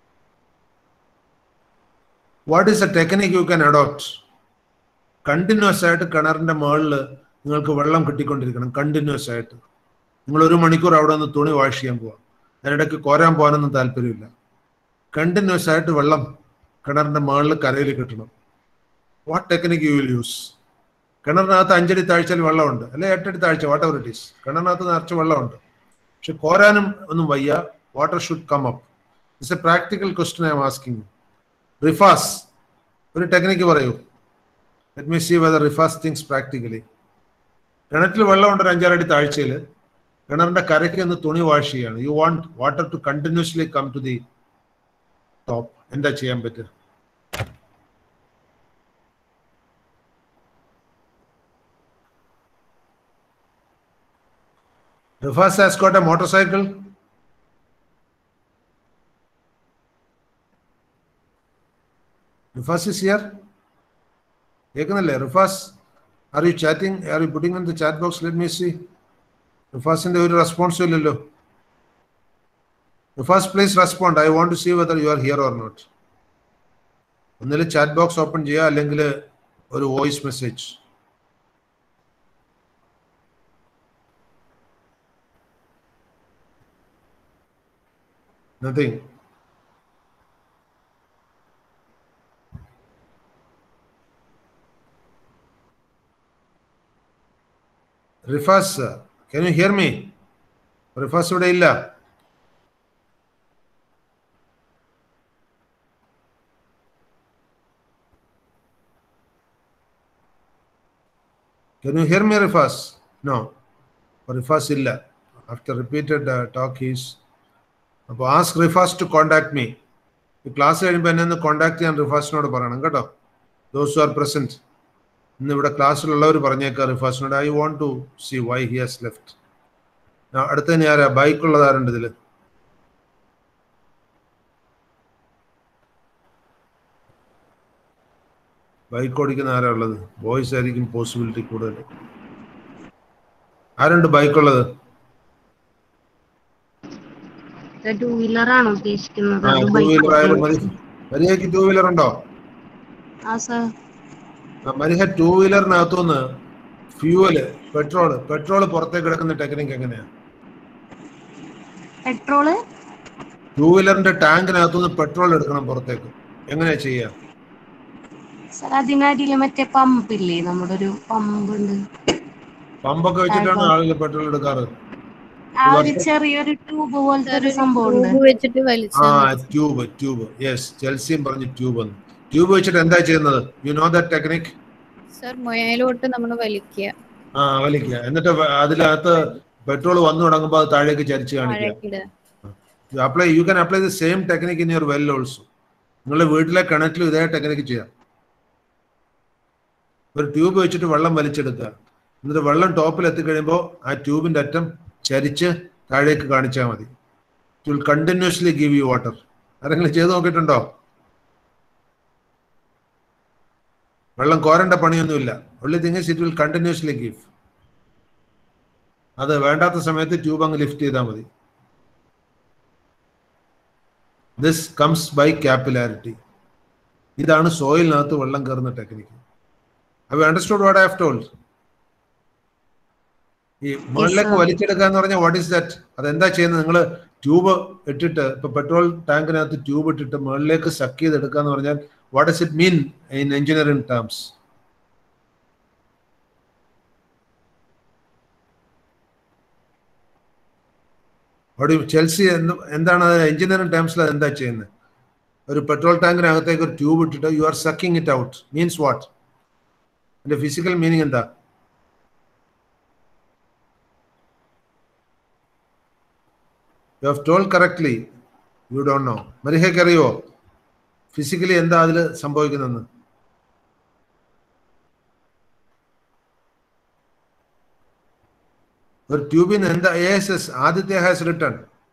What is the technique you can adopt? Continuous ആയിട്ട് കിണറിന്റെ മുകളിൽ നിങ്ങൾക്ക് വെള്ളം കിട്ടിക്കൊണ്ടിരിക്കണം. കണ്ടിന്യൂസ് ആയിട്ട് നിങ്ങൾ 1 മണിക്കൂർ അവിടെ നിന്ന് തുണി വാഷ് ചെയ്യാൻ പോവാം. അതിനിടയ്ക്ക് കോരാൻ പോകാനൊന്നും താല്പര്യമില്ല. കണ്ടിന്യൂസ് ആയിട്ട് വെള്ളം കിണറിന്റെ മുകളിൽ കരയിൽ കിട്ടണം. What technique you will use? കിണറിനകത്ത് 5 അടി താഴ്ചയിൽ വെള്ളമുണ്ട്, അല്ലെ 8 അടി താഴ്ച, വാട്ട് എവർ ഇറ്റ് ഈസ്. കിണറിനകത്ത് നിറച്ച് വെള്ളമുണ്ട്, പക്ഷെ കോരാനും ഒന്നും വയ്യ. Water should come up. It's a practical question I am asking. Rifas, ഒരു ടെക്നിക്ക് പറയൂ. Let me see whether Rifas thinks practically. കിണറ്റിൽ വെള്ളമുണ്ട് 5-6 അടി താഴ്ചയിൽ, കിണറിന്റെ കരയ്ക്ക് ഒന്ന് തുണി വാഷ് ചെയ്യാണ്. You want water to continuously come to the top. എന്താ ചെയ്യാൻ പറ്റുക? Rifas has got a motorcycle. Rifas is here. Rifas, are you chatting? Are you putting in the chat box? Let me see. Rifas in the response. Rifas, please respond. I want to see whether you are here or not. ഒന്നില് chat box open ചെയ്യുക, അല്ലെങ്കിൽ ഒരു voice message. Nothing. Rifas, can you hear me? Rifas ഇവിടെ ഇല്ല. Can you hear me, Rifas? No. Rifas ഇല്ല. After repeated talk, he's. അപ്പോൾ ask Rifas to contact me. ഈ class കഴിയുമ്പോൾ എന്നെ ഒന്ന് കോണ്ടാക്ട് ചെയ്യാൻ റിഫാസിനോട് പറയണം കേട്ടോ. Those are present. ഇന്ന് ഇവിടെ ക്ലാസ്സിലുള്ളവർ പറഞ്ഞേക്കാം റിഫാസിനോട്. I want to see why he has left. അടുത്തതിന് ആരാ? ബൈക്കുള്ളത് ആരുണ്ട് ഇതിൽ? ബൈക്ക് ഓടിക്കുന്ന ആരാ ഉള്ളത്? ബോയ്സ് ആയിരിക്കും പോസിബിലിറ്റി കൂടുതൽ. ആരുണ്ട് ബൈക്കുള്ളത്? ടൂ വീലർ ആണ് ഉദ്ദേശിക്കുന്നത്. മരിഹയ്ക്ക് 2 വീലർ ഉണ്ടോ? മരിഹ 2 വീലറിനകത്തുനിന്ന് ഫ്യൂവല്, പെട്രോള് പുറത്തേക്ക് എടുക്കുന്ന ടെക്നിക്ക് എങ്ങനെയാ? പെട്രോള് 2 വീലറിന്റെ ടാങ്കിനകത്തുനിന്ന് പെട്രോൾ എടുക്കണം പുറത്തേക്ക്, എങ്ങനെയാ ചെയ്യാ? അതിനടിയില് മറ്റേ പമ്പ് ഇല്ലേ? നമ്മുടെ ഒരു പമ്പ് ഉണ്ട്. പമ്പൊക്കെ വെച്ചിട്ടാണ് ആളുകൾ പെട്രോൾ എടുക്കാറ്. ആ ഒരു ചെറിയൊരു ട്യൂബ് പോലത്തെ ഒരു സംഭവം ട്യൂബ്. യെസ്, ചെൽസിയും പറഞ്ഞു ട്യൂബ് എന്ന്. ട്യൂബ് വെച്ചിട്ട് എന്താ ചെയ്യുന്നത്? You know that technique? Sir, മുയലോട്ട് നമ്മൾ വലിക്കുക. എന്നിട്ട് അതിനകത്ത് പെട്രോൾ വന്നു തുടങ്ങുമ്പോൾ അത് താഴേക്ക് ചരിച്ച് കാണിക്കുക. You can apply the same technique in your well also. നിങ്ങളുടെ വീട്ടിലെ കിണറ്റിലും ഇതേ ടെക്നിക്ക് ചെയ്യാം. ഒരു ട്യൂബ് വെച്ചിട്ട് വെള്ളം വലിച്ചെടുക്കുക. എന്നിട്ട് വെള്ളം ടോപ്പിൽ എത്തിക്കഴിയുമ്പോൾ ആ ട്യൂബിന്റെ അറ്റം ചരിച്ച് താഴേക്ക് കാണിച്ചാൽ മതി. It will continuously give you water. ആരെങ്കിലും ചെയ്ത് നോക്കിയിട്ടുണ്ടോ? വെള്ളം കോരേണ്ട പണിയൊന്നുമില്ല. only thing is it will continuously give. അത് വേണ്ടാത്ത സമയത്ത് ട്യൂബ് അങ്ങ് ലിഫ്റ്റ് ചെയ്താൽ മതി. This comes by capillarity. ഇതാണ് സോയിലിനകത്ത് വെള്ളം കയറുന്ന technique. Have you understood what I have told? ഈ മുകളിലേക്ക് വലിച്ചെടുക്കുക എന്ന് പറഞ്ഞാൽ വാട്ട് ഈസ് ദാറ്റ്? അതെന്താ ചെയ്യുന്നത്? നിങ്ങൾ ട്യൂബ് ഇട്ടിട്ട് ഇപ്പൊ പെട്രോൾ ടാങ്കിനകത്ത് ട്യൂബ് ഇട്ടിട്ട് മുകളിലേക്ക് സക്ക് ചെയ്തെടുക്കുക എന്ന് പറഞ്ഞാൽ what does it mean in engineering terms? Chelsea എന്താണ് എഞ്ചിനീയറിംഗ് ടേംസിൽ എന്താ ചെയ്യുന്നത്? ഒരു പെട്രോൾ ടാങ്കിനകത്തേക്ക് ഒരു ട്യൂബ് ഇട്ടിട്ട് you are sucking it out means what? അതിന്റെ ഫിസിക്കൽ മീനിങ് എന്താ? You have told correctly. You don't know. മരിഹയ്ക്ക് അറിയോ ഫിസിക്കലി എന്താ അതിൽ സംഭവിക്കുന്നതെന്ന്? ഒരു ട്യൂബിന് എന്താ? Aditya has written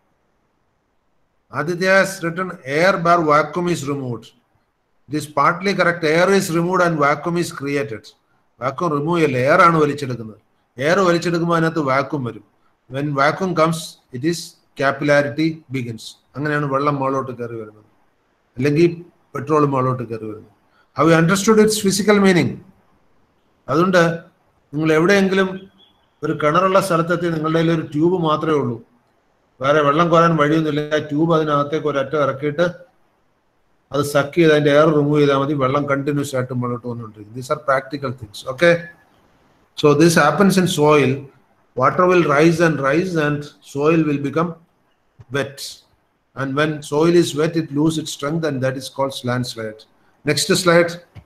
air bar vacuum is removed. It is partly correct. Air is removed and vacuum is created. Vacuum remove ചെയ്യല്ല, air ആണ് വലിച്ചെടുക്കുന്നത്. എയർ വലിച്ചെടുക്കുമ്പോൾ അതിനകത്ത് വാക്യൂം വരും. When vacuum comes, it is capillarity begins. അങ്ങനെയാണ് വെള്ളം മുകളിലോട്ട് കയറി വരുന്നത്, അല്ലെങ്കിൽ പെട്രോൾ മുകളിലോട്ട് കയറി വരുന്നത്. Have you understood its physical meaning? അതുകൊണ്ട് നിങ്ങൾ എവിടെയെങ്കിലും ഒരു കിണറുള്ള സ്ഥലത്തെത്തി നിങ്ങളുടെ കയ്യിൽ ഒരു ട്യൂബ് മാത്രമേ ഉള്ളൂ, വേറെ വെള്ളം കോരാൻ വഴിയൊന്നുമില്ല, ആ ട്യൂബ് അതിനകത്തേക്ക് ഒരറ്റ ഇറക്കിയിട്ട് അത് സക്ക് ചെയ്ത് അതിന്റെ എയർ റിമൂവ് ചെയ്താൽ മതി, വെള്ളം കണ്ടിന്യൂസ് ആയിട്ട് മുകളിലോട്ട് വന്നുകൊണ്ടിരിക്കും. These are practical things. Okay, so this happens in soil. Water will rise and soil will become wet. And when soil is wet, it loses its strength, and that is called landslide. Next slide.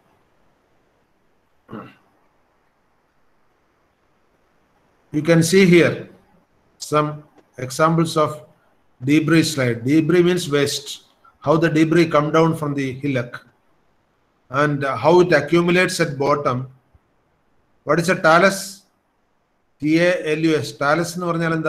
You can see here some examples of debris slide. Debris means waste. How the debris come down from the hillock and how it accumulates at bottom. What is a talus? TALUS. Talus എന്ന് പറഞ്ഞാൽ എന്താ?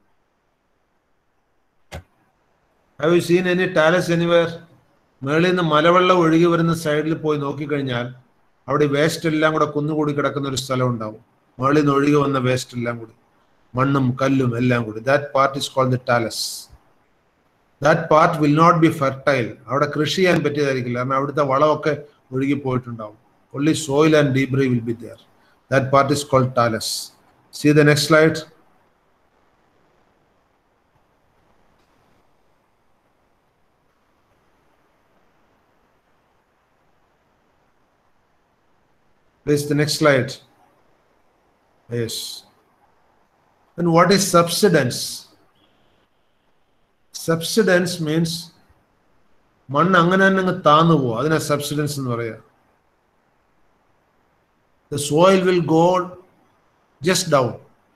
Have you seen any talus anywhere? മേളിൽ നിന്ന് മലവെള്ളം ഒഴുകി വരുന്ന സൈഡിൽ പോയി നോക്കിക്കഴിഞ്ഞാൽ അവിടെ വേസ്റ്റ് എല്ലാം കൂടെ കുന്നുകൂടി കിടക്കുന്ന ഒരു സ്ഥലം ഉണ്ടാവും. മേളിൽ നിന്ന് ഒഴുകി വന്ന വേസ്റ്റ് എല്ലാം കൂടി, മണ്ണും കല്ലും എല്ലാം കൂടി. That part is called the talus. That part will not be fertile. അവിടെ കൃഷി ചെയ്യാൻ പറ്റിയതായിരിക്കില്ല, കാരണം അവിടുത്തെ വളമൊക്കെ ഒഴുകി പോയിട്ടുണ്ടാവും. Only soil and debris will be there. That part is called talus. See the next slide. Please, the next slide. Yes. And what is subsidence? Subsidence means മണ്ണ് അങ്ങനെ തന്നെ താന്നു പോവുക, അതിനാ സബ്സിഡൻസ് എന്ന് പറയാ. The soil will go just down.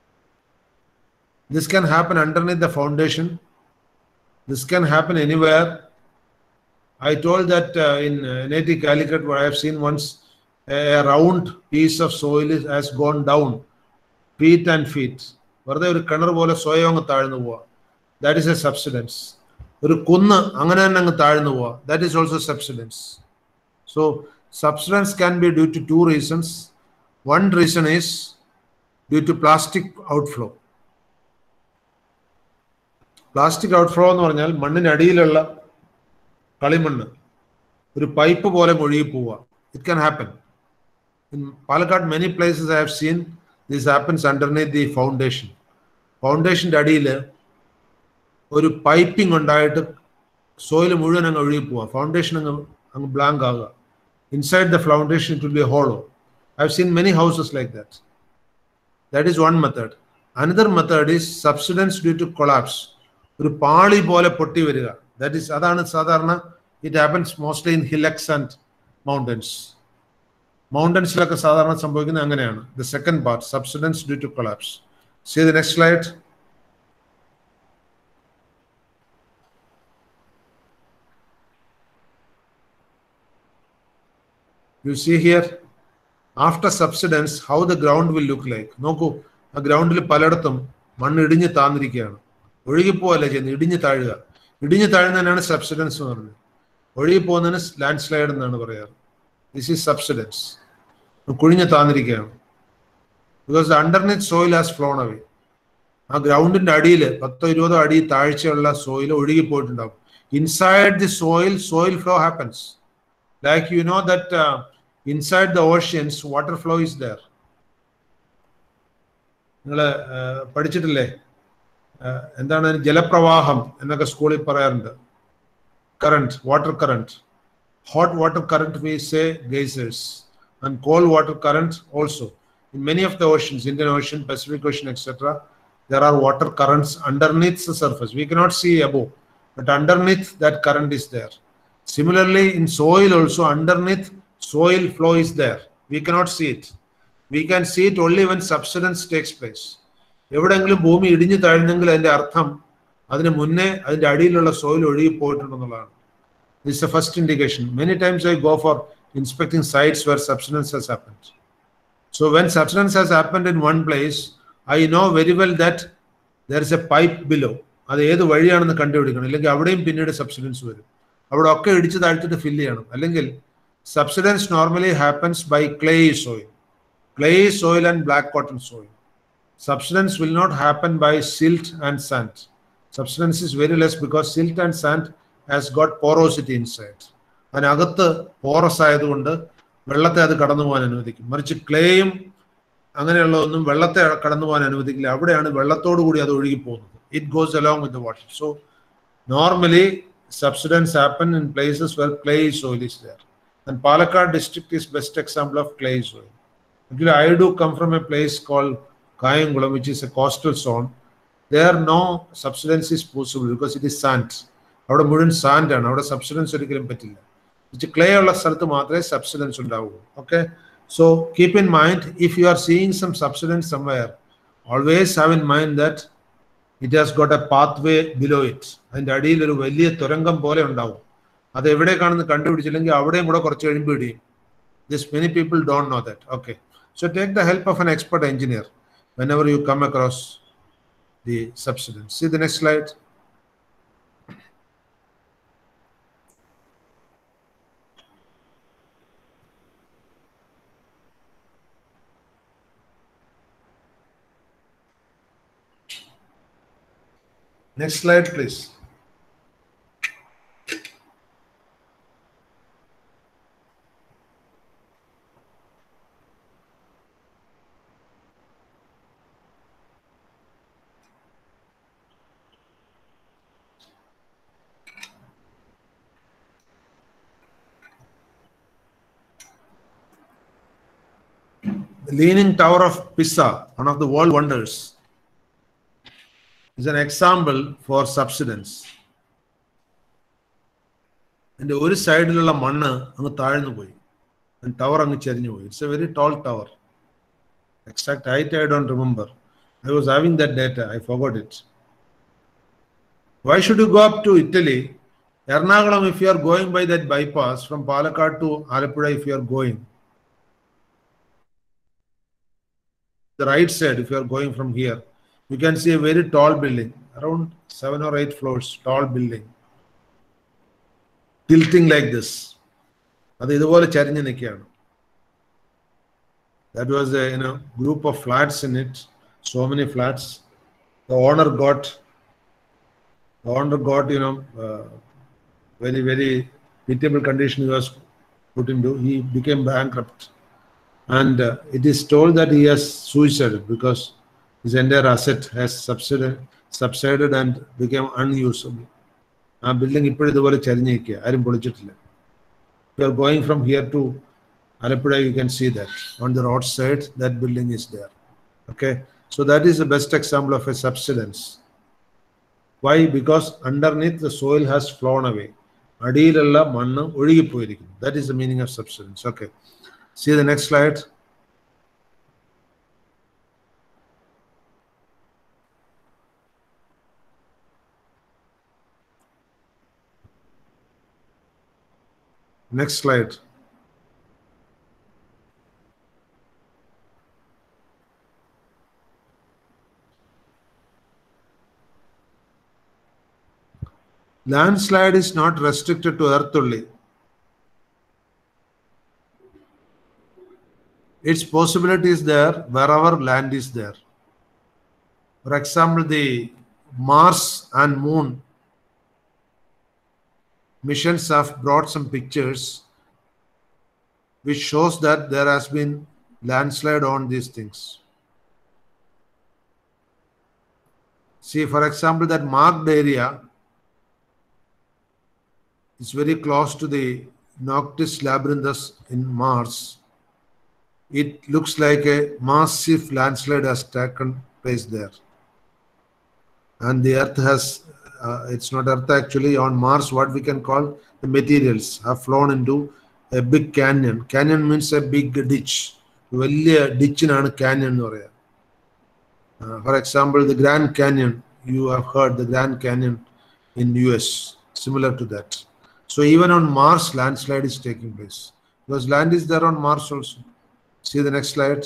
This can happen underneath the foundation. This can happen anywhere. I told that in NIT Calicut, where I have seen once a round piece of soil has gone down feet and feet. വെറുതെ ഒരു കിണർ പോലെ സ്വയം അങ്ങ് താഴ്ന്നു പോവുക. That is a subsidence. ഒരു കുന്ന് അങ്ങനെ തന്നെ അങ്ങ് താഴ്ന്നു പോവുക. That is also subsidence. So subsidence can be due to two reasons. One reason is due to plastic outflow. Plastic outflow എന്ന് പറഞ്ഞാൽ മണ്ണിനടിയിലുള്ള കളിമണ്ണ് ഒരു പൈപ്പ് പോലെ ഒഴുകി പോവുക. It can happen. In Palakkad, many places I have seen this happens underneath the foundation. ഫൗണ്ടേഷൻ്റെ അടിയിൽ ഒരു piping ഉണ്ടായിട്ട് സോയിൽ മുഴുവൻ അങ്ങ് ഒഴുകി പോവുക. ഫൗണ്ടേഷൻ അങ്ങ് ബ്ലാങ്ക് ആകുക. Inside the foundation it will be hollow. I have seen many houses like that. That is one method. Another method is subsidence due to collapse. ഒരു പാളി പോലെ പൊട്ടി വരിക. That is, അതാണ് സാധാരണ. It happens mostly in hillocks and mountains. മൗണ്ടൻസിലൊക്കെ സാധാരണ സംഭവിക്കുന്നത് അങ്ങനെയാണ്. The second part, subsidence due to collapse. See the next slide. You see here, after subsidence, how the ground will look like. നോക്കൂ, ആ ഗ്രൗണ്ടിൽ പലയിടത്തും മണ്ണ് ഇടിഞ്ഞ് താന്നിരിക്കുകയാണ്. ഒഴുകിപ്പോവല്ല ചെയ്യുന്നത്, ഇടിഞ്ഞ് താഴുക. ഇടിഞ്ഞ് താഴുന്നതിനാണ് സബ്സിഡൻസ് എന്ന് പറയുന്നത്. ഒഴുകിപ്പോകുന്നതിന് ലാൻഡ് സ്ലൈഡ് എന്നാണ് പറയാറ്. This is subsidence. കുഴിഞ്ഞ് താന്നിരിക്കുകയാണ്. Because the underneath soil has flown away. ആ ഗ്രൗണ്ടിന്റെ അടിയിൽ 10-20 അടി താഴ്ചയുള്ള സോയിൽ ഒഴുകിപ്പോയിട്ടുണ്ടാകും. Inside the soil, soil flow happens. Like you know that inside the oceans, water flow is there. നിങ്ങൾ പഠിച്ചിട്ടില്ലേ? എന്താണ് ജലപ്രവാഹം എന്നൊക്കെ സ്കൂളിൽ പറയാറുണ്ട്. Current, water current. Hot water current we say geysers, and cold water current also. In many of the oceans, Indian Ocean, Pacific Ocean, etc., there are water currents underneath the surface. We cannot see above, but underneath that current is there. Similarly, in soil also, underneath soil flow is there. We cannot see it. We can see it only when subsidence takes place. എവിടെയെങ്കിലും ഭൂമി ഇടിഞ്ഞു താഴ്ന്നെങ്കിൽ അതിന്റെ അർത്ഥം അതിന് മുന്നേ അതിന്റെ അടിയിലുള്ള soil ഒഴുകി പോയിട്ടുണ്ടെന്നുള്ളതാണ്. This is the first indication. Many times I go for inspecting sites where subsidence has happened. So when subsidence has happened in one place, I know very well that there is a pipe below. അത് ഏത് വഴിയാണെന്ന് കണ്ടുപിടിക്കണം. അല്ലെങ്കിൽ അവിടെയും പിന്നീട് subsidence വരും. അവിടെ ഒക്കെ ഇടിച്ച് താഴ്ത്തിട്ട് ഫില്ല് ചെയ്യണം. അല്ലെങ്കിൽ subsidence normally happens by clay soil and black cotton soil. Subsidence will not happen by silt and sand. Subsidence is very less because silt and sand has got porosity inside. അതിനകത്ത് porous ആയതുകൊണ്ട് വെള്ളത്തെ അത് കടന്നു പോകാൻ അനുവദിക്കും. മറിച്ച് ക്ലേയും അങ്ങനെയുള്ളതൊന്നും വെള്ളത്തെ കടന്നു പോകാൻ അനുവദിക്കില്ല. അവിടെയാണ് വെള്ളത്തോടു കൂടി അത് ഒഴുകി പോകുന്നത്. It goes along with the water. So normally subsidence happen in places where clay soil is there. And Palakkad district is best example of clay soil. Actually, I do come from a place called Kayangulam, which is a coastal zone. There no subsidence is possible because it is sand. അവിടെ മുഴുവൻ sand ആണ്. അവിടെ subsidence ഒരിക്കലും പറ്റില്ല. Clay ഉള്ള സ്ഥലത്ത് മാത്രമേ subsidence ഉണ്ടാവുള്ളൂ. Okay, so keep in mind if you are seeing some subsidence somewhere, always have in mind that it has got a pathway below it. അതിൻ്റെ അടിയിൽ ഒരു വലിയ തുരങ്കം പോലെ ഉണ്ടാവും. അത് എവിടേക്കാണെന്ന് കണ്ടുപിടിച്ചില്ലെങ്കിൽ അവിടെയും കൂടെ കുറച്ച് കഴിയുമ്പോൾ ഇടിയും. This many people don't know that. Okay, so take the help of an expert engineer whenever you come across the subsidence. See the next slide. Next slide, please. The Leaning Tower of Pisa, one of the world wonders, is an example for subsidence. അതിൻ്റെ ഒരു സൈഡിലുള്ള മണ്ണ് അങ്ങ് താഴ്ന്നു പോയി, tower അങ്ങ് ചെരിഞ്ഞു പോയി. It's a very tall tower. Exact height I don't remember. I was having that data, I forgot it. Why should you go up to Italy? Ernakulam, if you are going by that bypass from Palakkad to Alappuzha, if you are going the right side, if you are going from here, you can see a very tall building, around 7 or 8 floors, tall building, tilting like this. അത് ഇതുപോലെ ചരിഞ്ഞു നിൽക്കുകയാണ്. That was a group of flats in it, so many flats. The owner got very, very pitiable condition he was put into. He became bankrupt, and it is told that he has suicided because his entire asset has subsided and became unusable. ആ building ഇപ്പോഴും ഇതുപോലെ ചരിഞ്ഞിരിക്കുക, ആരും പൊളിച്ചിട്ടില്ല. If you are going from here to Alappuzha, you can see that on the roadside that building is there. Okay, so that is the best example of a subsidence. Why? Because underneath the soil has flown away. അടിയിലുള്ള മണ്ണ് ഒഴുകിപ്പോയിരിക്കുന്നു. That is the meaning of subsidence. Okay, see the next slide. Next slide. Landslide is not restricted to earth only. Its possibility is there wherever land is there. For example, the Mars and Moon missions have brought some pictures which shows that there has been landslide on these things. See, for example, that marked area is very close to the Noctis Labyrinthus in Mars. It looks like a massive landslide has taken place there. And the Earth has, it's not Earth actually, on Mars, what we can call the materials have flown into a big canyon. Canyon means a big ditch. Velliya ditchinanu canyon nu paraya. For example, the Grand Canyon, you have heard the Grand Canyon in US, similar to that. So even on Mars, landslide is taking place. Because land is there on Mars also. See the next slide.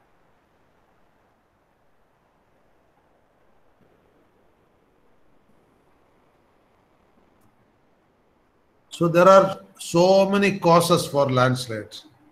So there are so many causes for landslide.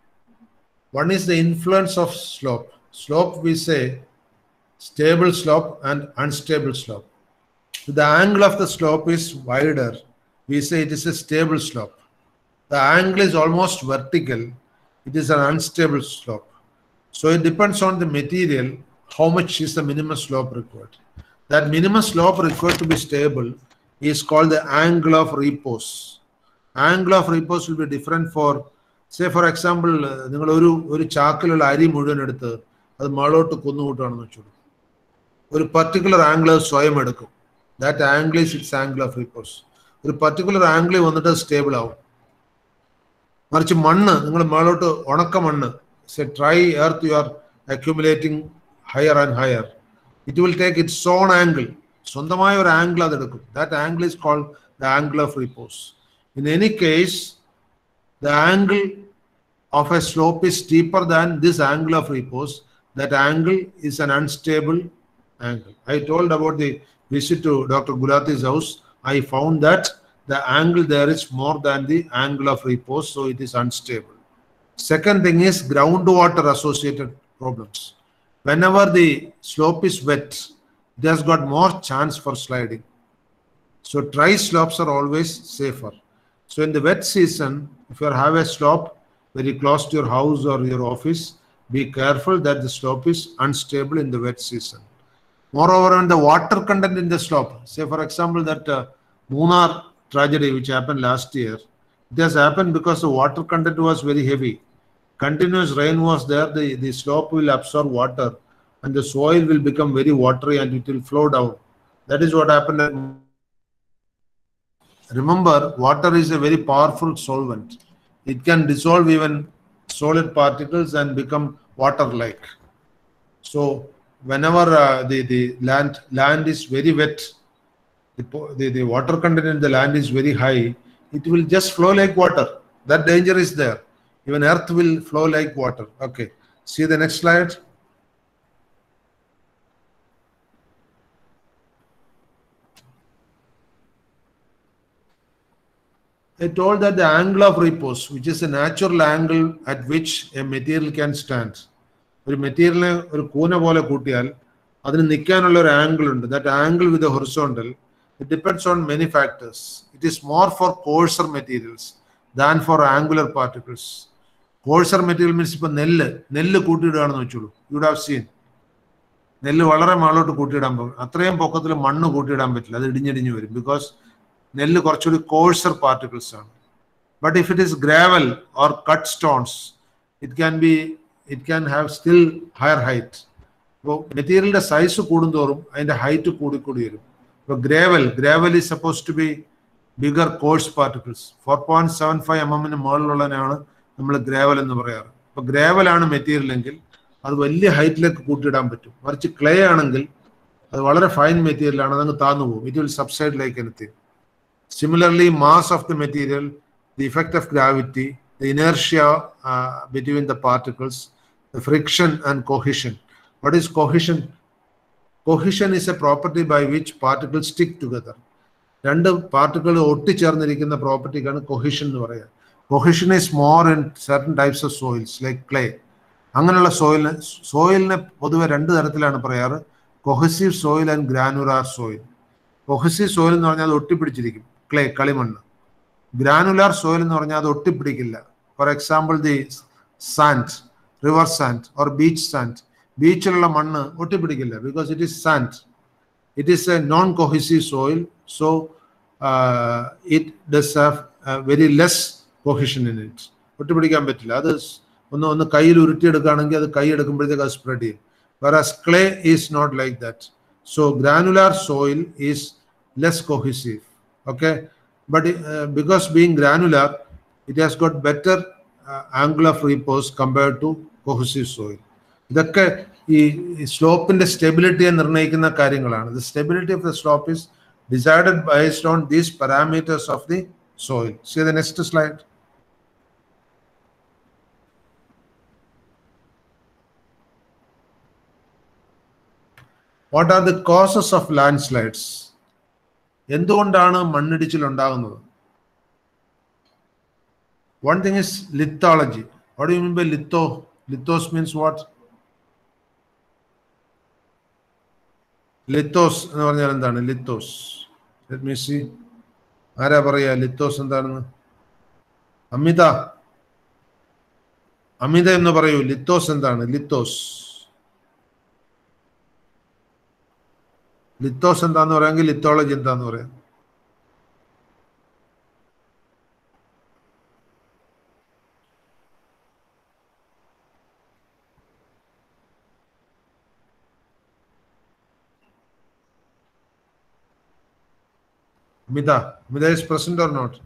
One is the influence of slope. Slope, we say, stable slope and unstable slope. If the angle of the slope is wider, we say it is a stable slope. The angle is almost vertical, it is an unstable slope. So it depends on the material, how much is the minimum slope required. That minimum slope required to be stable is called the angle of repose. Angle of repose will be different for, say for example, നിങ്ങൾ ഒരു ചാക്കിലുള്ള അരി മുഴുവൻ എടുത്ത് അത് മേളോട്ട് കുന്നുകൂട്ടുകയാണെന്ന് വെച്ചോളൂ. ഒരു particular angle സ്വയം എടുക്കും. That angle is its angle of repose. ഒരു പർട്ടിക്കുലർ ആംഗിൾ വന്നിട്ട് സ്റ്റേബിൾ ആവും. മറിച്ച് മണ്ണ് നിങ്ങൾ മേളോട്ട് ഉണക്ക മണ്ണ്, say dry earth you are accumulating higher and higher, it will take its own angle. സ്വന്തമായ ഒരു ആംഗിൾ അത് എടുക്കും. That angle is called the angle of repose. In any case, the angle of a slope is steeper than this angle of repose. That angle is an unstable angle. I told about the visit to Dr. Gulati's house. I found that the angle there is more than the angle of repose, so it is unstable. Second thing is groundwater associated problems. Whenever the slope is wet, it has got more chance for sliding. So dry slopes are always safer. So in the wet season, if you have a slope very close to your house or your office, be careful that the slope is unstable in the wet season. Moreover, when the water content in the slope, say for example that Munnar tragedy which happened last year, it has happened because the water content was very heavy. Continuous rain was there, the slope will absorb water and the soil will become very watery and it will flow down. That is what happened. Remember, water is a very powerful solvent. It can dissolve even solid particles and become water-like. So whenever the land is very wet, the water content in the land is very high, it will just flow like water. That danger is there. Even earth will flow like water. Okay, see the next slide. I told that the angle of repose, which is a natural angle at which a material can stand. ഒരു മെറ്റീരിയലിനെ ഒരു കൂന പോലെ കൂട്ടിയാൽ അതിന് നിൽക്കാനുള്ള ഒരു angle ഉണ്ട്. That angle with the horizontal, it depends on many factors. It is more for coarser materials than for angular particles. Coarser material means ഇപ്പോൾ നെല്ല് കൂട്ടിയിടുകയാണെന്ന് വെച്ചോളൂ. You would have seen. നെല്ല് വളരെ മേളോട്ട് കൂട്ടിയിടാൻ പോകും. അത്രയും പൊക്കത്തിൽ മണ്ണ് കൂട്ടിയിടാൻ പറ്റില്ല, അത് ഇടിഞ്ഞിടിഞ്ഞ് വരും. ബിക്കോസ് നെല്ല് കുറച്ചുകൂടി കോഴ്സർ പാർട്ടിക്കിൾസ് ആണ്. But if it is gravel or cut stones, it can have still higher height. അപ്പോൾ മെറ്റീരിയലിന്റെ സൈസ് കൂടുന്തോറും അതിന്റെ ഹൈറ്റ് കൂടിക്കൂടി വരും. ഇപ്പോൾ gravel is suppose to be bigger coarse particles. 4.75 mm മുകളിലുള്ളതിനാണ് നമ്മൾ ഗ്രാവൽ എന്ന് പറയാറ്. അപ്പോൾ ഗ്രാവലാണ് മെറ്റീരിയൽ എങ്കിൽ അത് വലിയ ഹൈറ്റിലേക്ക് കൂട്ടിയിടാൻ പറ്റും. മറിച്ച് ക്ലേ ആണെങ്കിൽ അത് വളരെ ഫൈൻ മെറ്റീരിയൽ ആണ്, അതങ്ങ് താന്നു പോകും. It will subside like anything. Similarly, mass of the material, the effect of gravity, the inertia between the particles, the friction and cohesion. What is cohesion? Cohesion is a property by which particles stick together. രണ്ട് particle ഒട്ടിച്ചേർന്നിരിക്കുന്ന പ്രോപ്പർട്ടിക്കാണ് cohesion എന്ന് പറയുക. Cohesion is more in certain types of soils like clay. അങ്ങനെയുള്ള സോയിലിനെ പൊതുവെ രണ്ട് തരത്തിലാണ് പറയാറ്, cohesive soil and granular soil. Cohesive soil എന്ന് പറഞ്ഞാൽ അത് ഒട്ടിപ്പിടിച്ചിരിക്കും, ക്ലേ കളിമണ്ണ്. ഗ്രാനുലാർ സോയിൽ എന്ന് പറഞ്ഞാൽ അത് ഒട്ടിപ്പിടിക്കില്ല. For example the sand, river sand or beach sand. ബീച്ചിലുള്ള മണ്ണ് ഒട്ടിപ്പിടിക്കില്ല because it is sand. It is a non-cohesive soil, so it does have very less cohesion in it. ഒട്ടിപ്പിടിക്കാൻ പറ്റില്ല. അത് ഒന്ന് കയ്യിൽ ഉരുട്ടിയെടുക്കുകയാണെങ്കിൽ അത് കൈ എടുക്കുമ്പോഴത്തേക്ക് അത് സ്പ്രെഡ് ചെയ്യും. Whereas clay is not like that. So granular soil is less cohesive. Okay, but because being granular, it has got better angle of repose compared to cohesive soil. ഇതൊക്കെ ഈ സ്ലോപ്പിന്റെ സ്റ്റെബിലിറ്റിയെ നിർണ്ണയിക്കുന്ന കാര്യങ്ങളാണ്. The stability of the slope is decided based on these parameters of the soil. See the next slide. What are the causes of land slides? എന്തുകൊണ്ടാണ് മണ്ണിടിച്ചിൽ ഉണ്ടാകുന്നത്? One thing is lithology. What do you mean by litho? Lithos means what? Lithos എന്ന് പറഞ്ഞാൽ എന്താണ്? Lithos, let me see. ആരാ പറയാ lithos എന്താണെന്ന്? അമിത, അമിത എന്ന് പറയൂ. ലിത്തോസ് എന്താണ്? ലിത്തോസ്, ലിത്തോസ് എന്താന്ന് പറയാമെങ്കിൽ ലിത്തോളജി എന്താന്ന് പറയാം? Amita, Amita is present or not?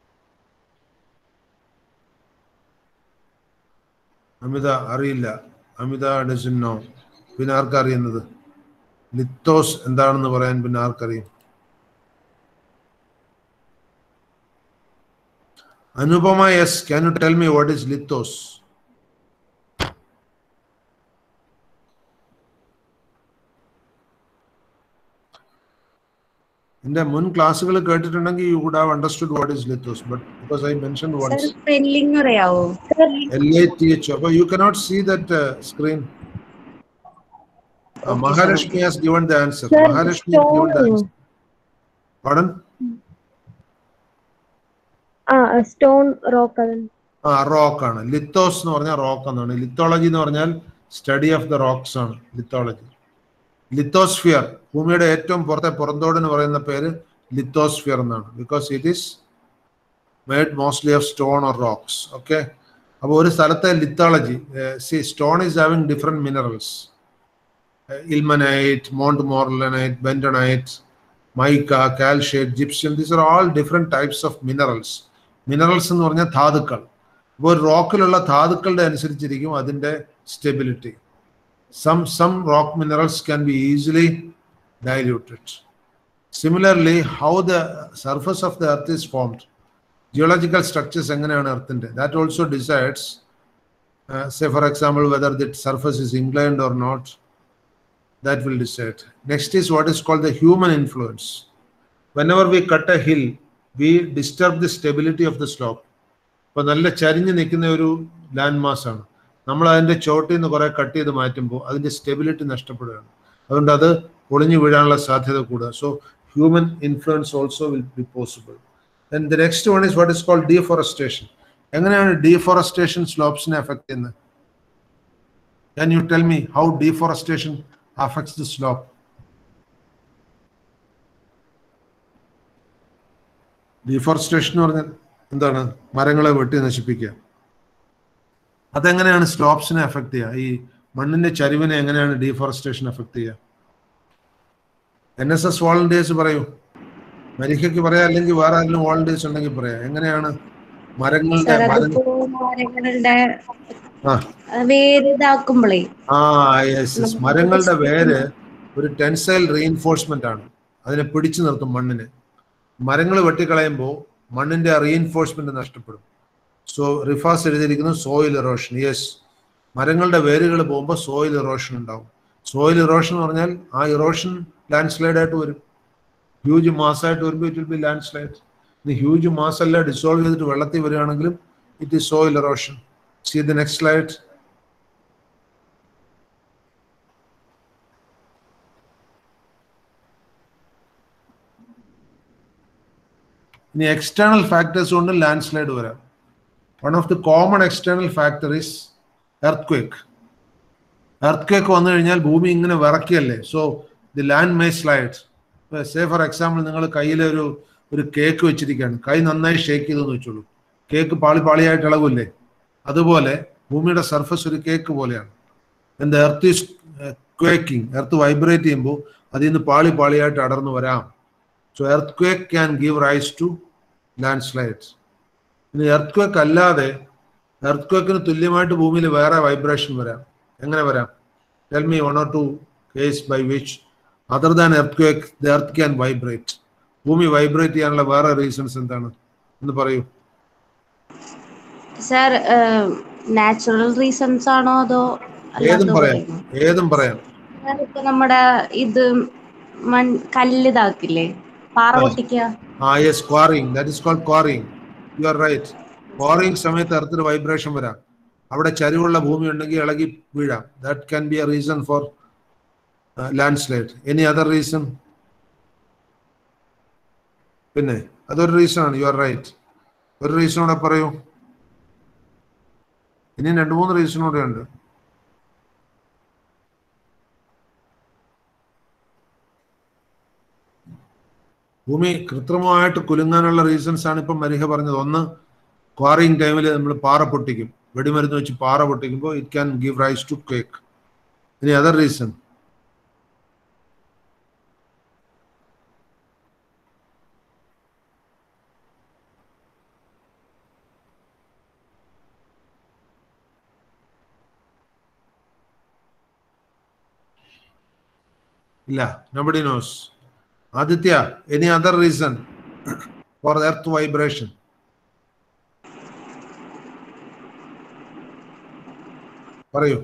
Amita അറിയില്ല. Amita doesn't know. പിന്നെ ആർക്കറിയുന്നത്? ലിത്തോസ് എന്താണെന്ന് പറയാൻ പിന്നെ ആർക്കറിയും? Anupama, yes, can you tell me what is lithos? In the മുൻ ക്ലാസ്സുകൾ കേട്ടിട്ടുണ്ടെങ്കിൽ you would have understood what is lithos, but because I mentioned once. Spelling അറിയാവോ? LATH. But you cannot see that screen. Maharashmi has given the answer. Maharashmi has given the answer. Pardon? Stone rock. Rock ആണ്. Lithos എന്ന് പറഞ്ഞാൽ rock എന്നാണ്. ലിത്തോളജി എന്ന് പറഞ്ഞാൽ study of the rocks ആണ് ലിത്തോളജി. Lithosphere, ഭൂമിയുടെ ഏറ്റവും പുറന്തോട് എന്ന് പറയുന്ന പേര് ലിത്തോസ്ഫിയർ എന്നാണ്. Because it is made mostly of stone or rocks. Okay, അപ്പോൾ ഒരു സ്ഥലത്തെ lithology, see stone is having different minerals. ilmenite, montmorillonite, bentonite, mica, calcite, gypsum. These are all different types of minerals. Minerals എന്ന് പറഞ്ഞാൽ ധാതുക്കൾ. ഇപ്പോൾ റോക്കിലുള്ള ധാതുക്കളുടെ അനുസരിച്ചിരിക്കും അതിൻ്റെ stability. Some rock minerals can be easily diluted. Similarly, how the surface of the earth is formed, geological structures എങ്ങനെയാണ് earthന്റെ, that also decides, say for example, whether the surface is inclined or not. That will decide. Next is what is called the human influence. Whenever we cut a hill, we disturb the stability of the slope. ഇപ്പോൾ നല്ല ചരിഞ്ഞ് നിൽക്കുന്ന ഒരു land mass ആണ്. നമ്മൾ അതിൻ്റെ ചോട്ടിൽ നിന്ന് കുറെ കട്ട് ചെയ്ത് മാറ്റുമ്പോൾ അതിൻ്റെ സ്റ്റെബിലിറ്റി നഷ്ടപ്പെടുകയാണ്. അതുകൊണ്ട് അത് പൊളിഞ്ഞു വീഴാനുള്ള സാധ്യത കൂടുക. So human influence also will be possible. Then the next one is what is called deforestation. എങ്ങനെയാണ് ഡീഫോറസ്റ്റേഷൻ സ്ലോപ്സിനെ അഫക്ട് ചെയ്യുന്നത്? Can you tell me how deforestation affects the slope? Deforestation എന്ന് പറഞ്ഞാൽ എന്താണ്? മരങ്ങളെ വെട്ടി നശിപ്പിക്കുക. അതെങ്ങനെയാണ് സ്ലോപ്സിനെ അഫക്ട് ചെയ്യുക? ഈ മണ്ണിന്റെ ചരിവിനെ എങ്ങനെയാണ് ഡീഫോറസ്റ്റേഷൻ അഫക്ട് ചെയ്യുക? NSS വോളണ്ടിയേഴ്സ് പറയൂ. മരിക്കയ്ക്ക് പറയാം, അല്ലെങ്കിൽ വേറെ ആരെങ്കിലും വോളണ്ടിയേഴ്സ് ഉണ്ടെങ്കിൽ പറയാം. എങ്ങനെയാണ് മരങ്ങളുടെ മരങ്ങളുടെ വേര് ഒരു ടെൻസൈൽ റീഇൻഫോഴ്സ്മെന്റ് ആണ്. അതിനെ പിടിച്ചു നിർത്തും മണ്ണിനെ. മരങ്ങൾ വെട്ടിക്കളയുമ്പോൾ മണ്ണിന്റെ റീഇൻഫോഴ്സ്മെന്റ് നഷ്ടപ്പെടും. സോ റിഫാസ് എഴുതിയിരിക്കുന്നു സോയിൽ ഇറോഷൻ. യെസ്, മരങ്ങളുടെ വേരുകൾ പോകുമ്പോൾ സോയിൽ ഇറോഷൻ ഉണ്ടാവും. സോയിൽ ഇറോഷൻ എന്ന് പറഞ്ഞാൽ ആ ഇറോഷൻ ലാൻഡ് സ്ലൈഡ് ആയിട്ട് വരും. ഹ്യൂജ് മാസമായിട്ട് വരുമ്പോൾ it will be land slide. ഇനി ഹ്യൂജ് മാസ് എല്ലാം ഡിസോൾവ് ചെയ്തിട്ട് വെള്ളത്തിൽ വരികയാണെങ്കിലും it is soil erosion. See the next slide. ഇനി എക്സ്റ്റേണൽ ഫാക്ടേഴ്സ് കൊണ്ട് ലാൻഡ് സ്ലൈഡ് വരാം. One of the common external factor is earthquake. Earthquake വന്നു കഴിഞ്ഞാൽ ഭൂമി ഇങ്ങനെ വിറയ്ക്കല്ലേ, so the land may slide. Say for example നിങ്ങൾ കയ്യിൽ ഒരു കേക്ക് വെച്ചിരിക്കുകയാണ്, കൈ നന്നായി ഷേക്ക് ചെയ്തെന്ന് വെച്ചോളൂ, കേക്ക് പാളിയായിട്ട് ഇളകില്ലേ, അതുപോലെ ഭൂമിയുടെ സർഫസ് ഒരു കേക്ക് പോലെയാണ്. എന്താ earth is quaking, earth vibrate ചെയ്യുമ്പോൾ അതിൽ നിന്ന് പാളിയായിട്ട് അടർന്നു വരാം. So earthquake can give rise to land slides. ഇനി എർത്ത് ക്വേക്ക് അല്ലാതെ എർത്ത് ക്വേക്കിന് തുല്യമായിട്ട് ഭൂമിയിൽ വേറെ വൈബ്രേഷൻ വരാം. എങ്ങനെ വരാം? Tell me 1 or 2 case by which other than earthquake the earth can vibrate. ഭൂമി വൈബ്രേറ്റ് ചെയ്യാനുള്ള വേറെ റീസൺസ് എന്താണ് എന്ന് പറയൂ. സർ നാച്ചുറൽ റീസൺസ് ആണോ അതോ ഏതും പറയാം. ഇപ്പൊ നമ്മുടെ ഇത് കല്ലിതാക്കില്ലേ, പാറ പൊട്ടിക്കുക. Yes, quarrying, that is called quarrying. You are right. Quarrying സമയത്ത് എർത്തിന് വൈബ്രേഷൻ വരാം. അവിടെ ചരിവുള്ള ഭൂമി ഉണ്ടെങ്കിൽ ഇളകി വീഴാം. That can be a reason for land slide. Any other reason? പിന്നെ അതൊരു റീസൺ ആണ്. You are right. ഒരു റീസൺ കൂടെ പറയൂ. ഇനി 2-3 റീസൺ കൂടെ ഉണ്ട്. ഭൂമി കൃത്രിമമായിട്ട് കുലുങ്ങാനുള്ള റീസൺസ് ആണ് ഇപ്പം മരിഹ പറഞ്ഞത്. ഒന്ന്, ക്വാറിങ് ടൈമിൽ നമ്മൾ പാറ പൊട്ടിക്കും, വെടിമരുന്ന് വെച്ച് പാറ പൊട്ടിക്കുമ്പോൾ it can give rise to quake. ഇനി അതർ റീസൺ? ഇല്ല, nobody knows. Aditya, any other reason for earth vibration? പറയൂ.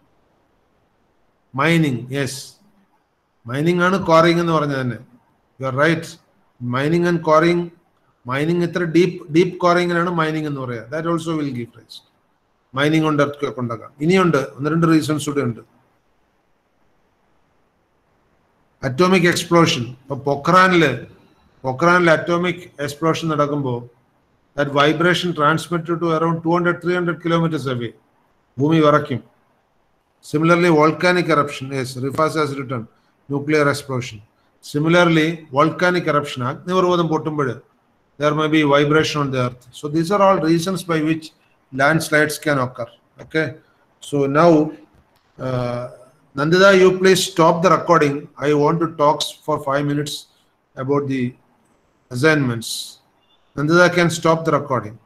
മൈനിങ്. യെസ്, മൈനിങ് ആണ് ക്വാറിങ് എന്ന് പറഞ്ഞത് തന്നെ. You are right. Mining and quarrying, mining ഇത്ര ഡീപ്പ് ക്വാറിങ്ങിനാണ് മൈനിങ് എന്ന് പറയുക. That also will give rise. Mining കൊണ്ട് എർത്ത് ഉണ്ടാക്കാം. ഇനിയുണ്ട് 1-2 റീസൺസ് കൂടെ ഉണ്ട്. Atomic explosion. ഇപ്പൊ പൊക്രാനില് അറ്റോമിക് എക്സ്പ്ലോഷൻ നടക്കുമ്പോൾ that vibration transmitted to around 200-300 kilometers away. ഭൂമി വിറയ്ക്കും. Similarly volcanic eruption. Yes, Rifas has written nuclear explosion. Similarly volcanic eruption, അഗ്നിപർവ്വതം പൊട്ടുമ്പോൾ there may be vibration on the earth. So these are all reasons by which landslides can occur. Okay, so now Nandita, you please stop the recording. I want to talk for 5 minutes about the assignments. Nandita can stop the recording.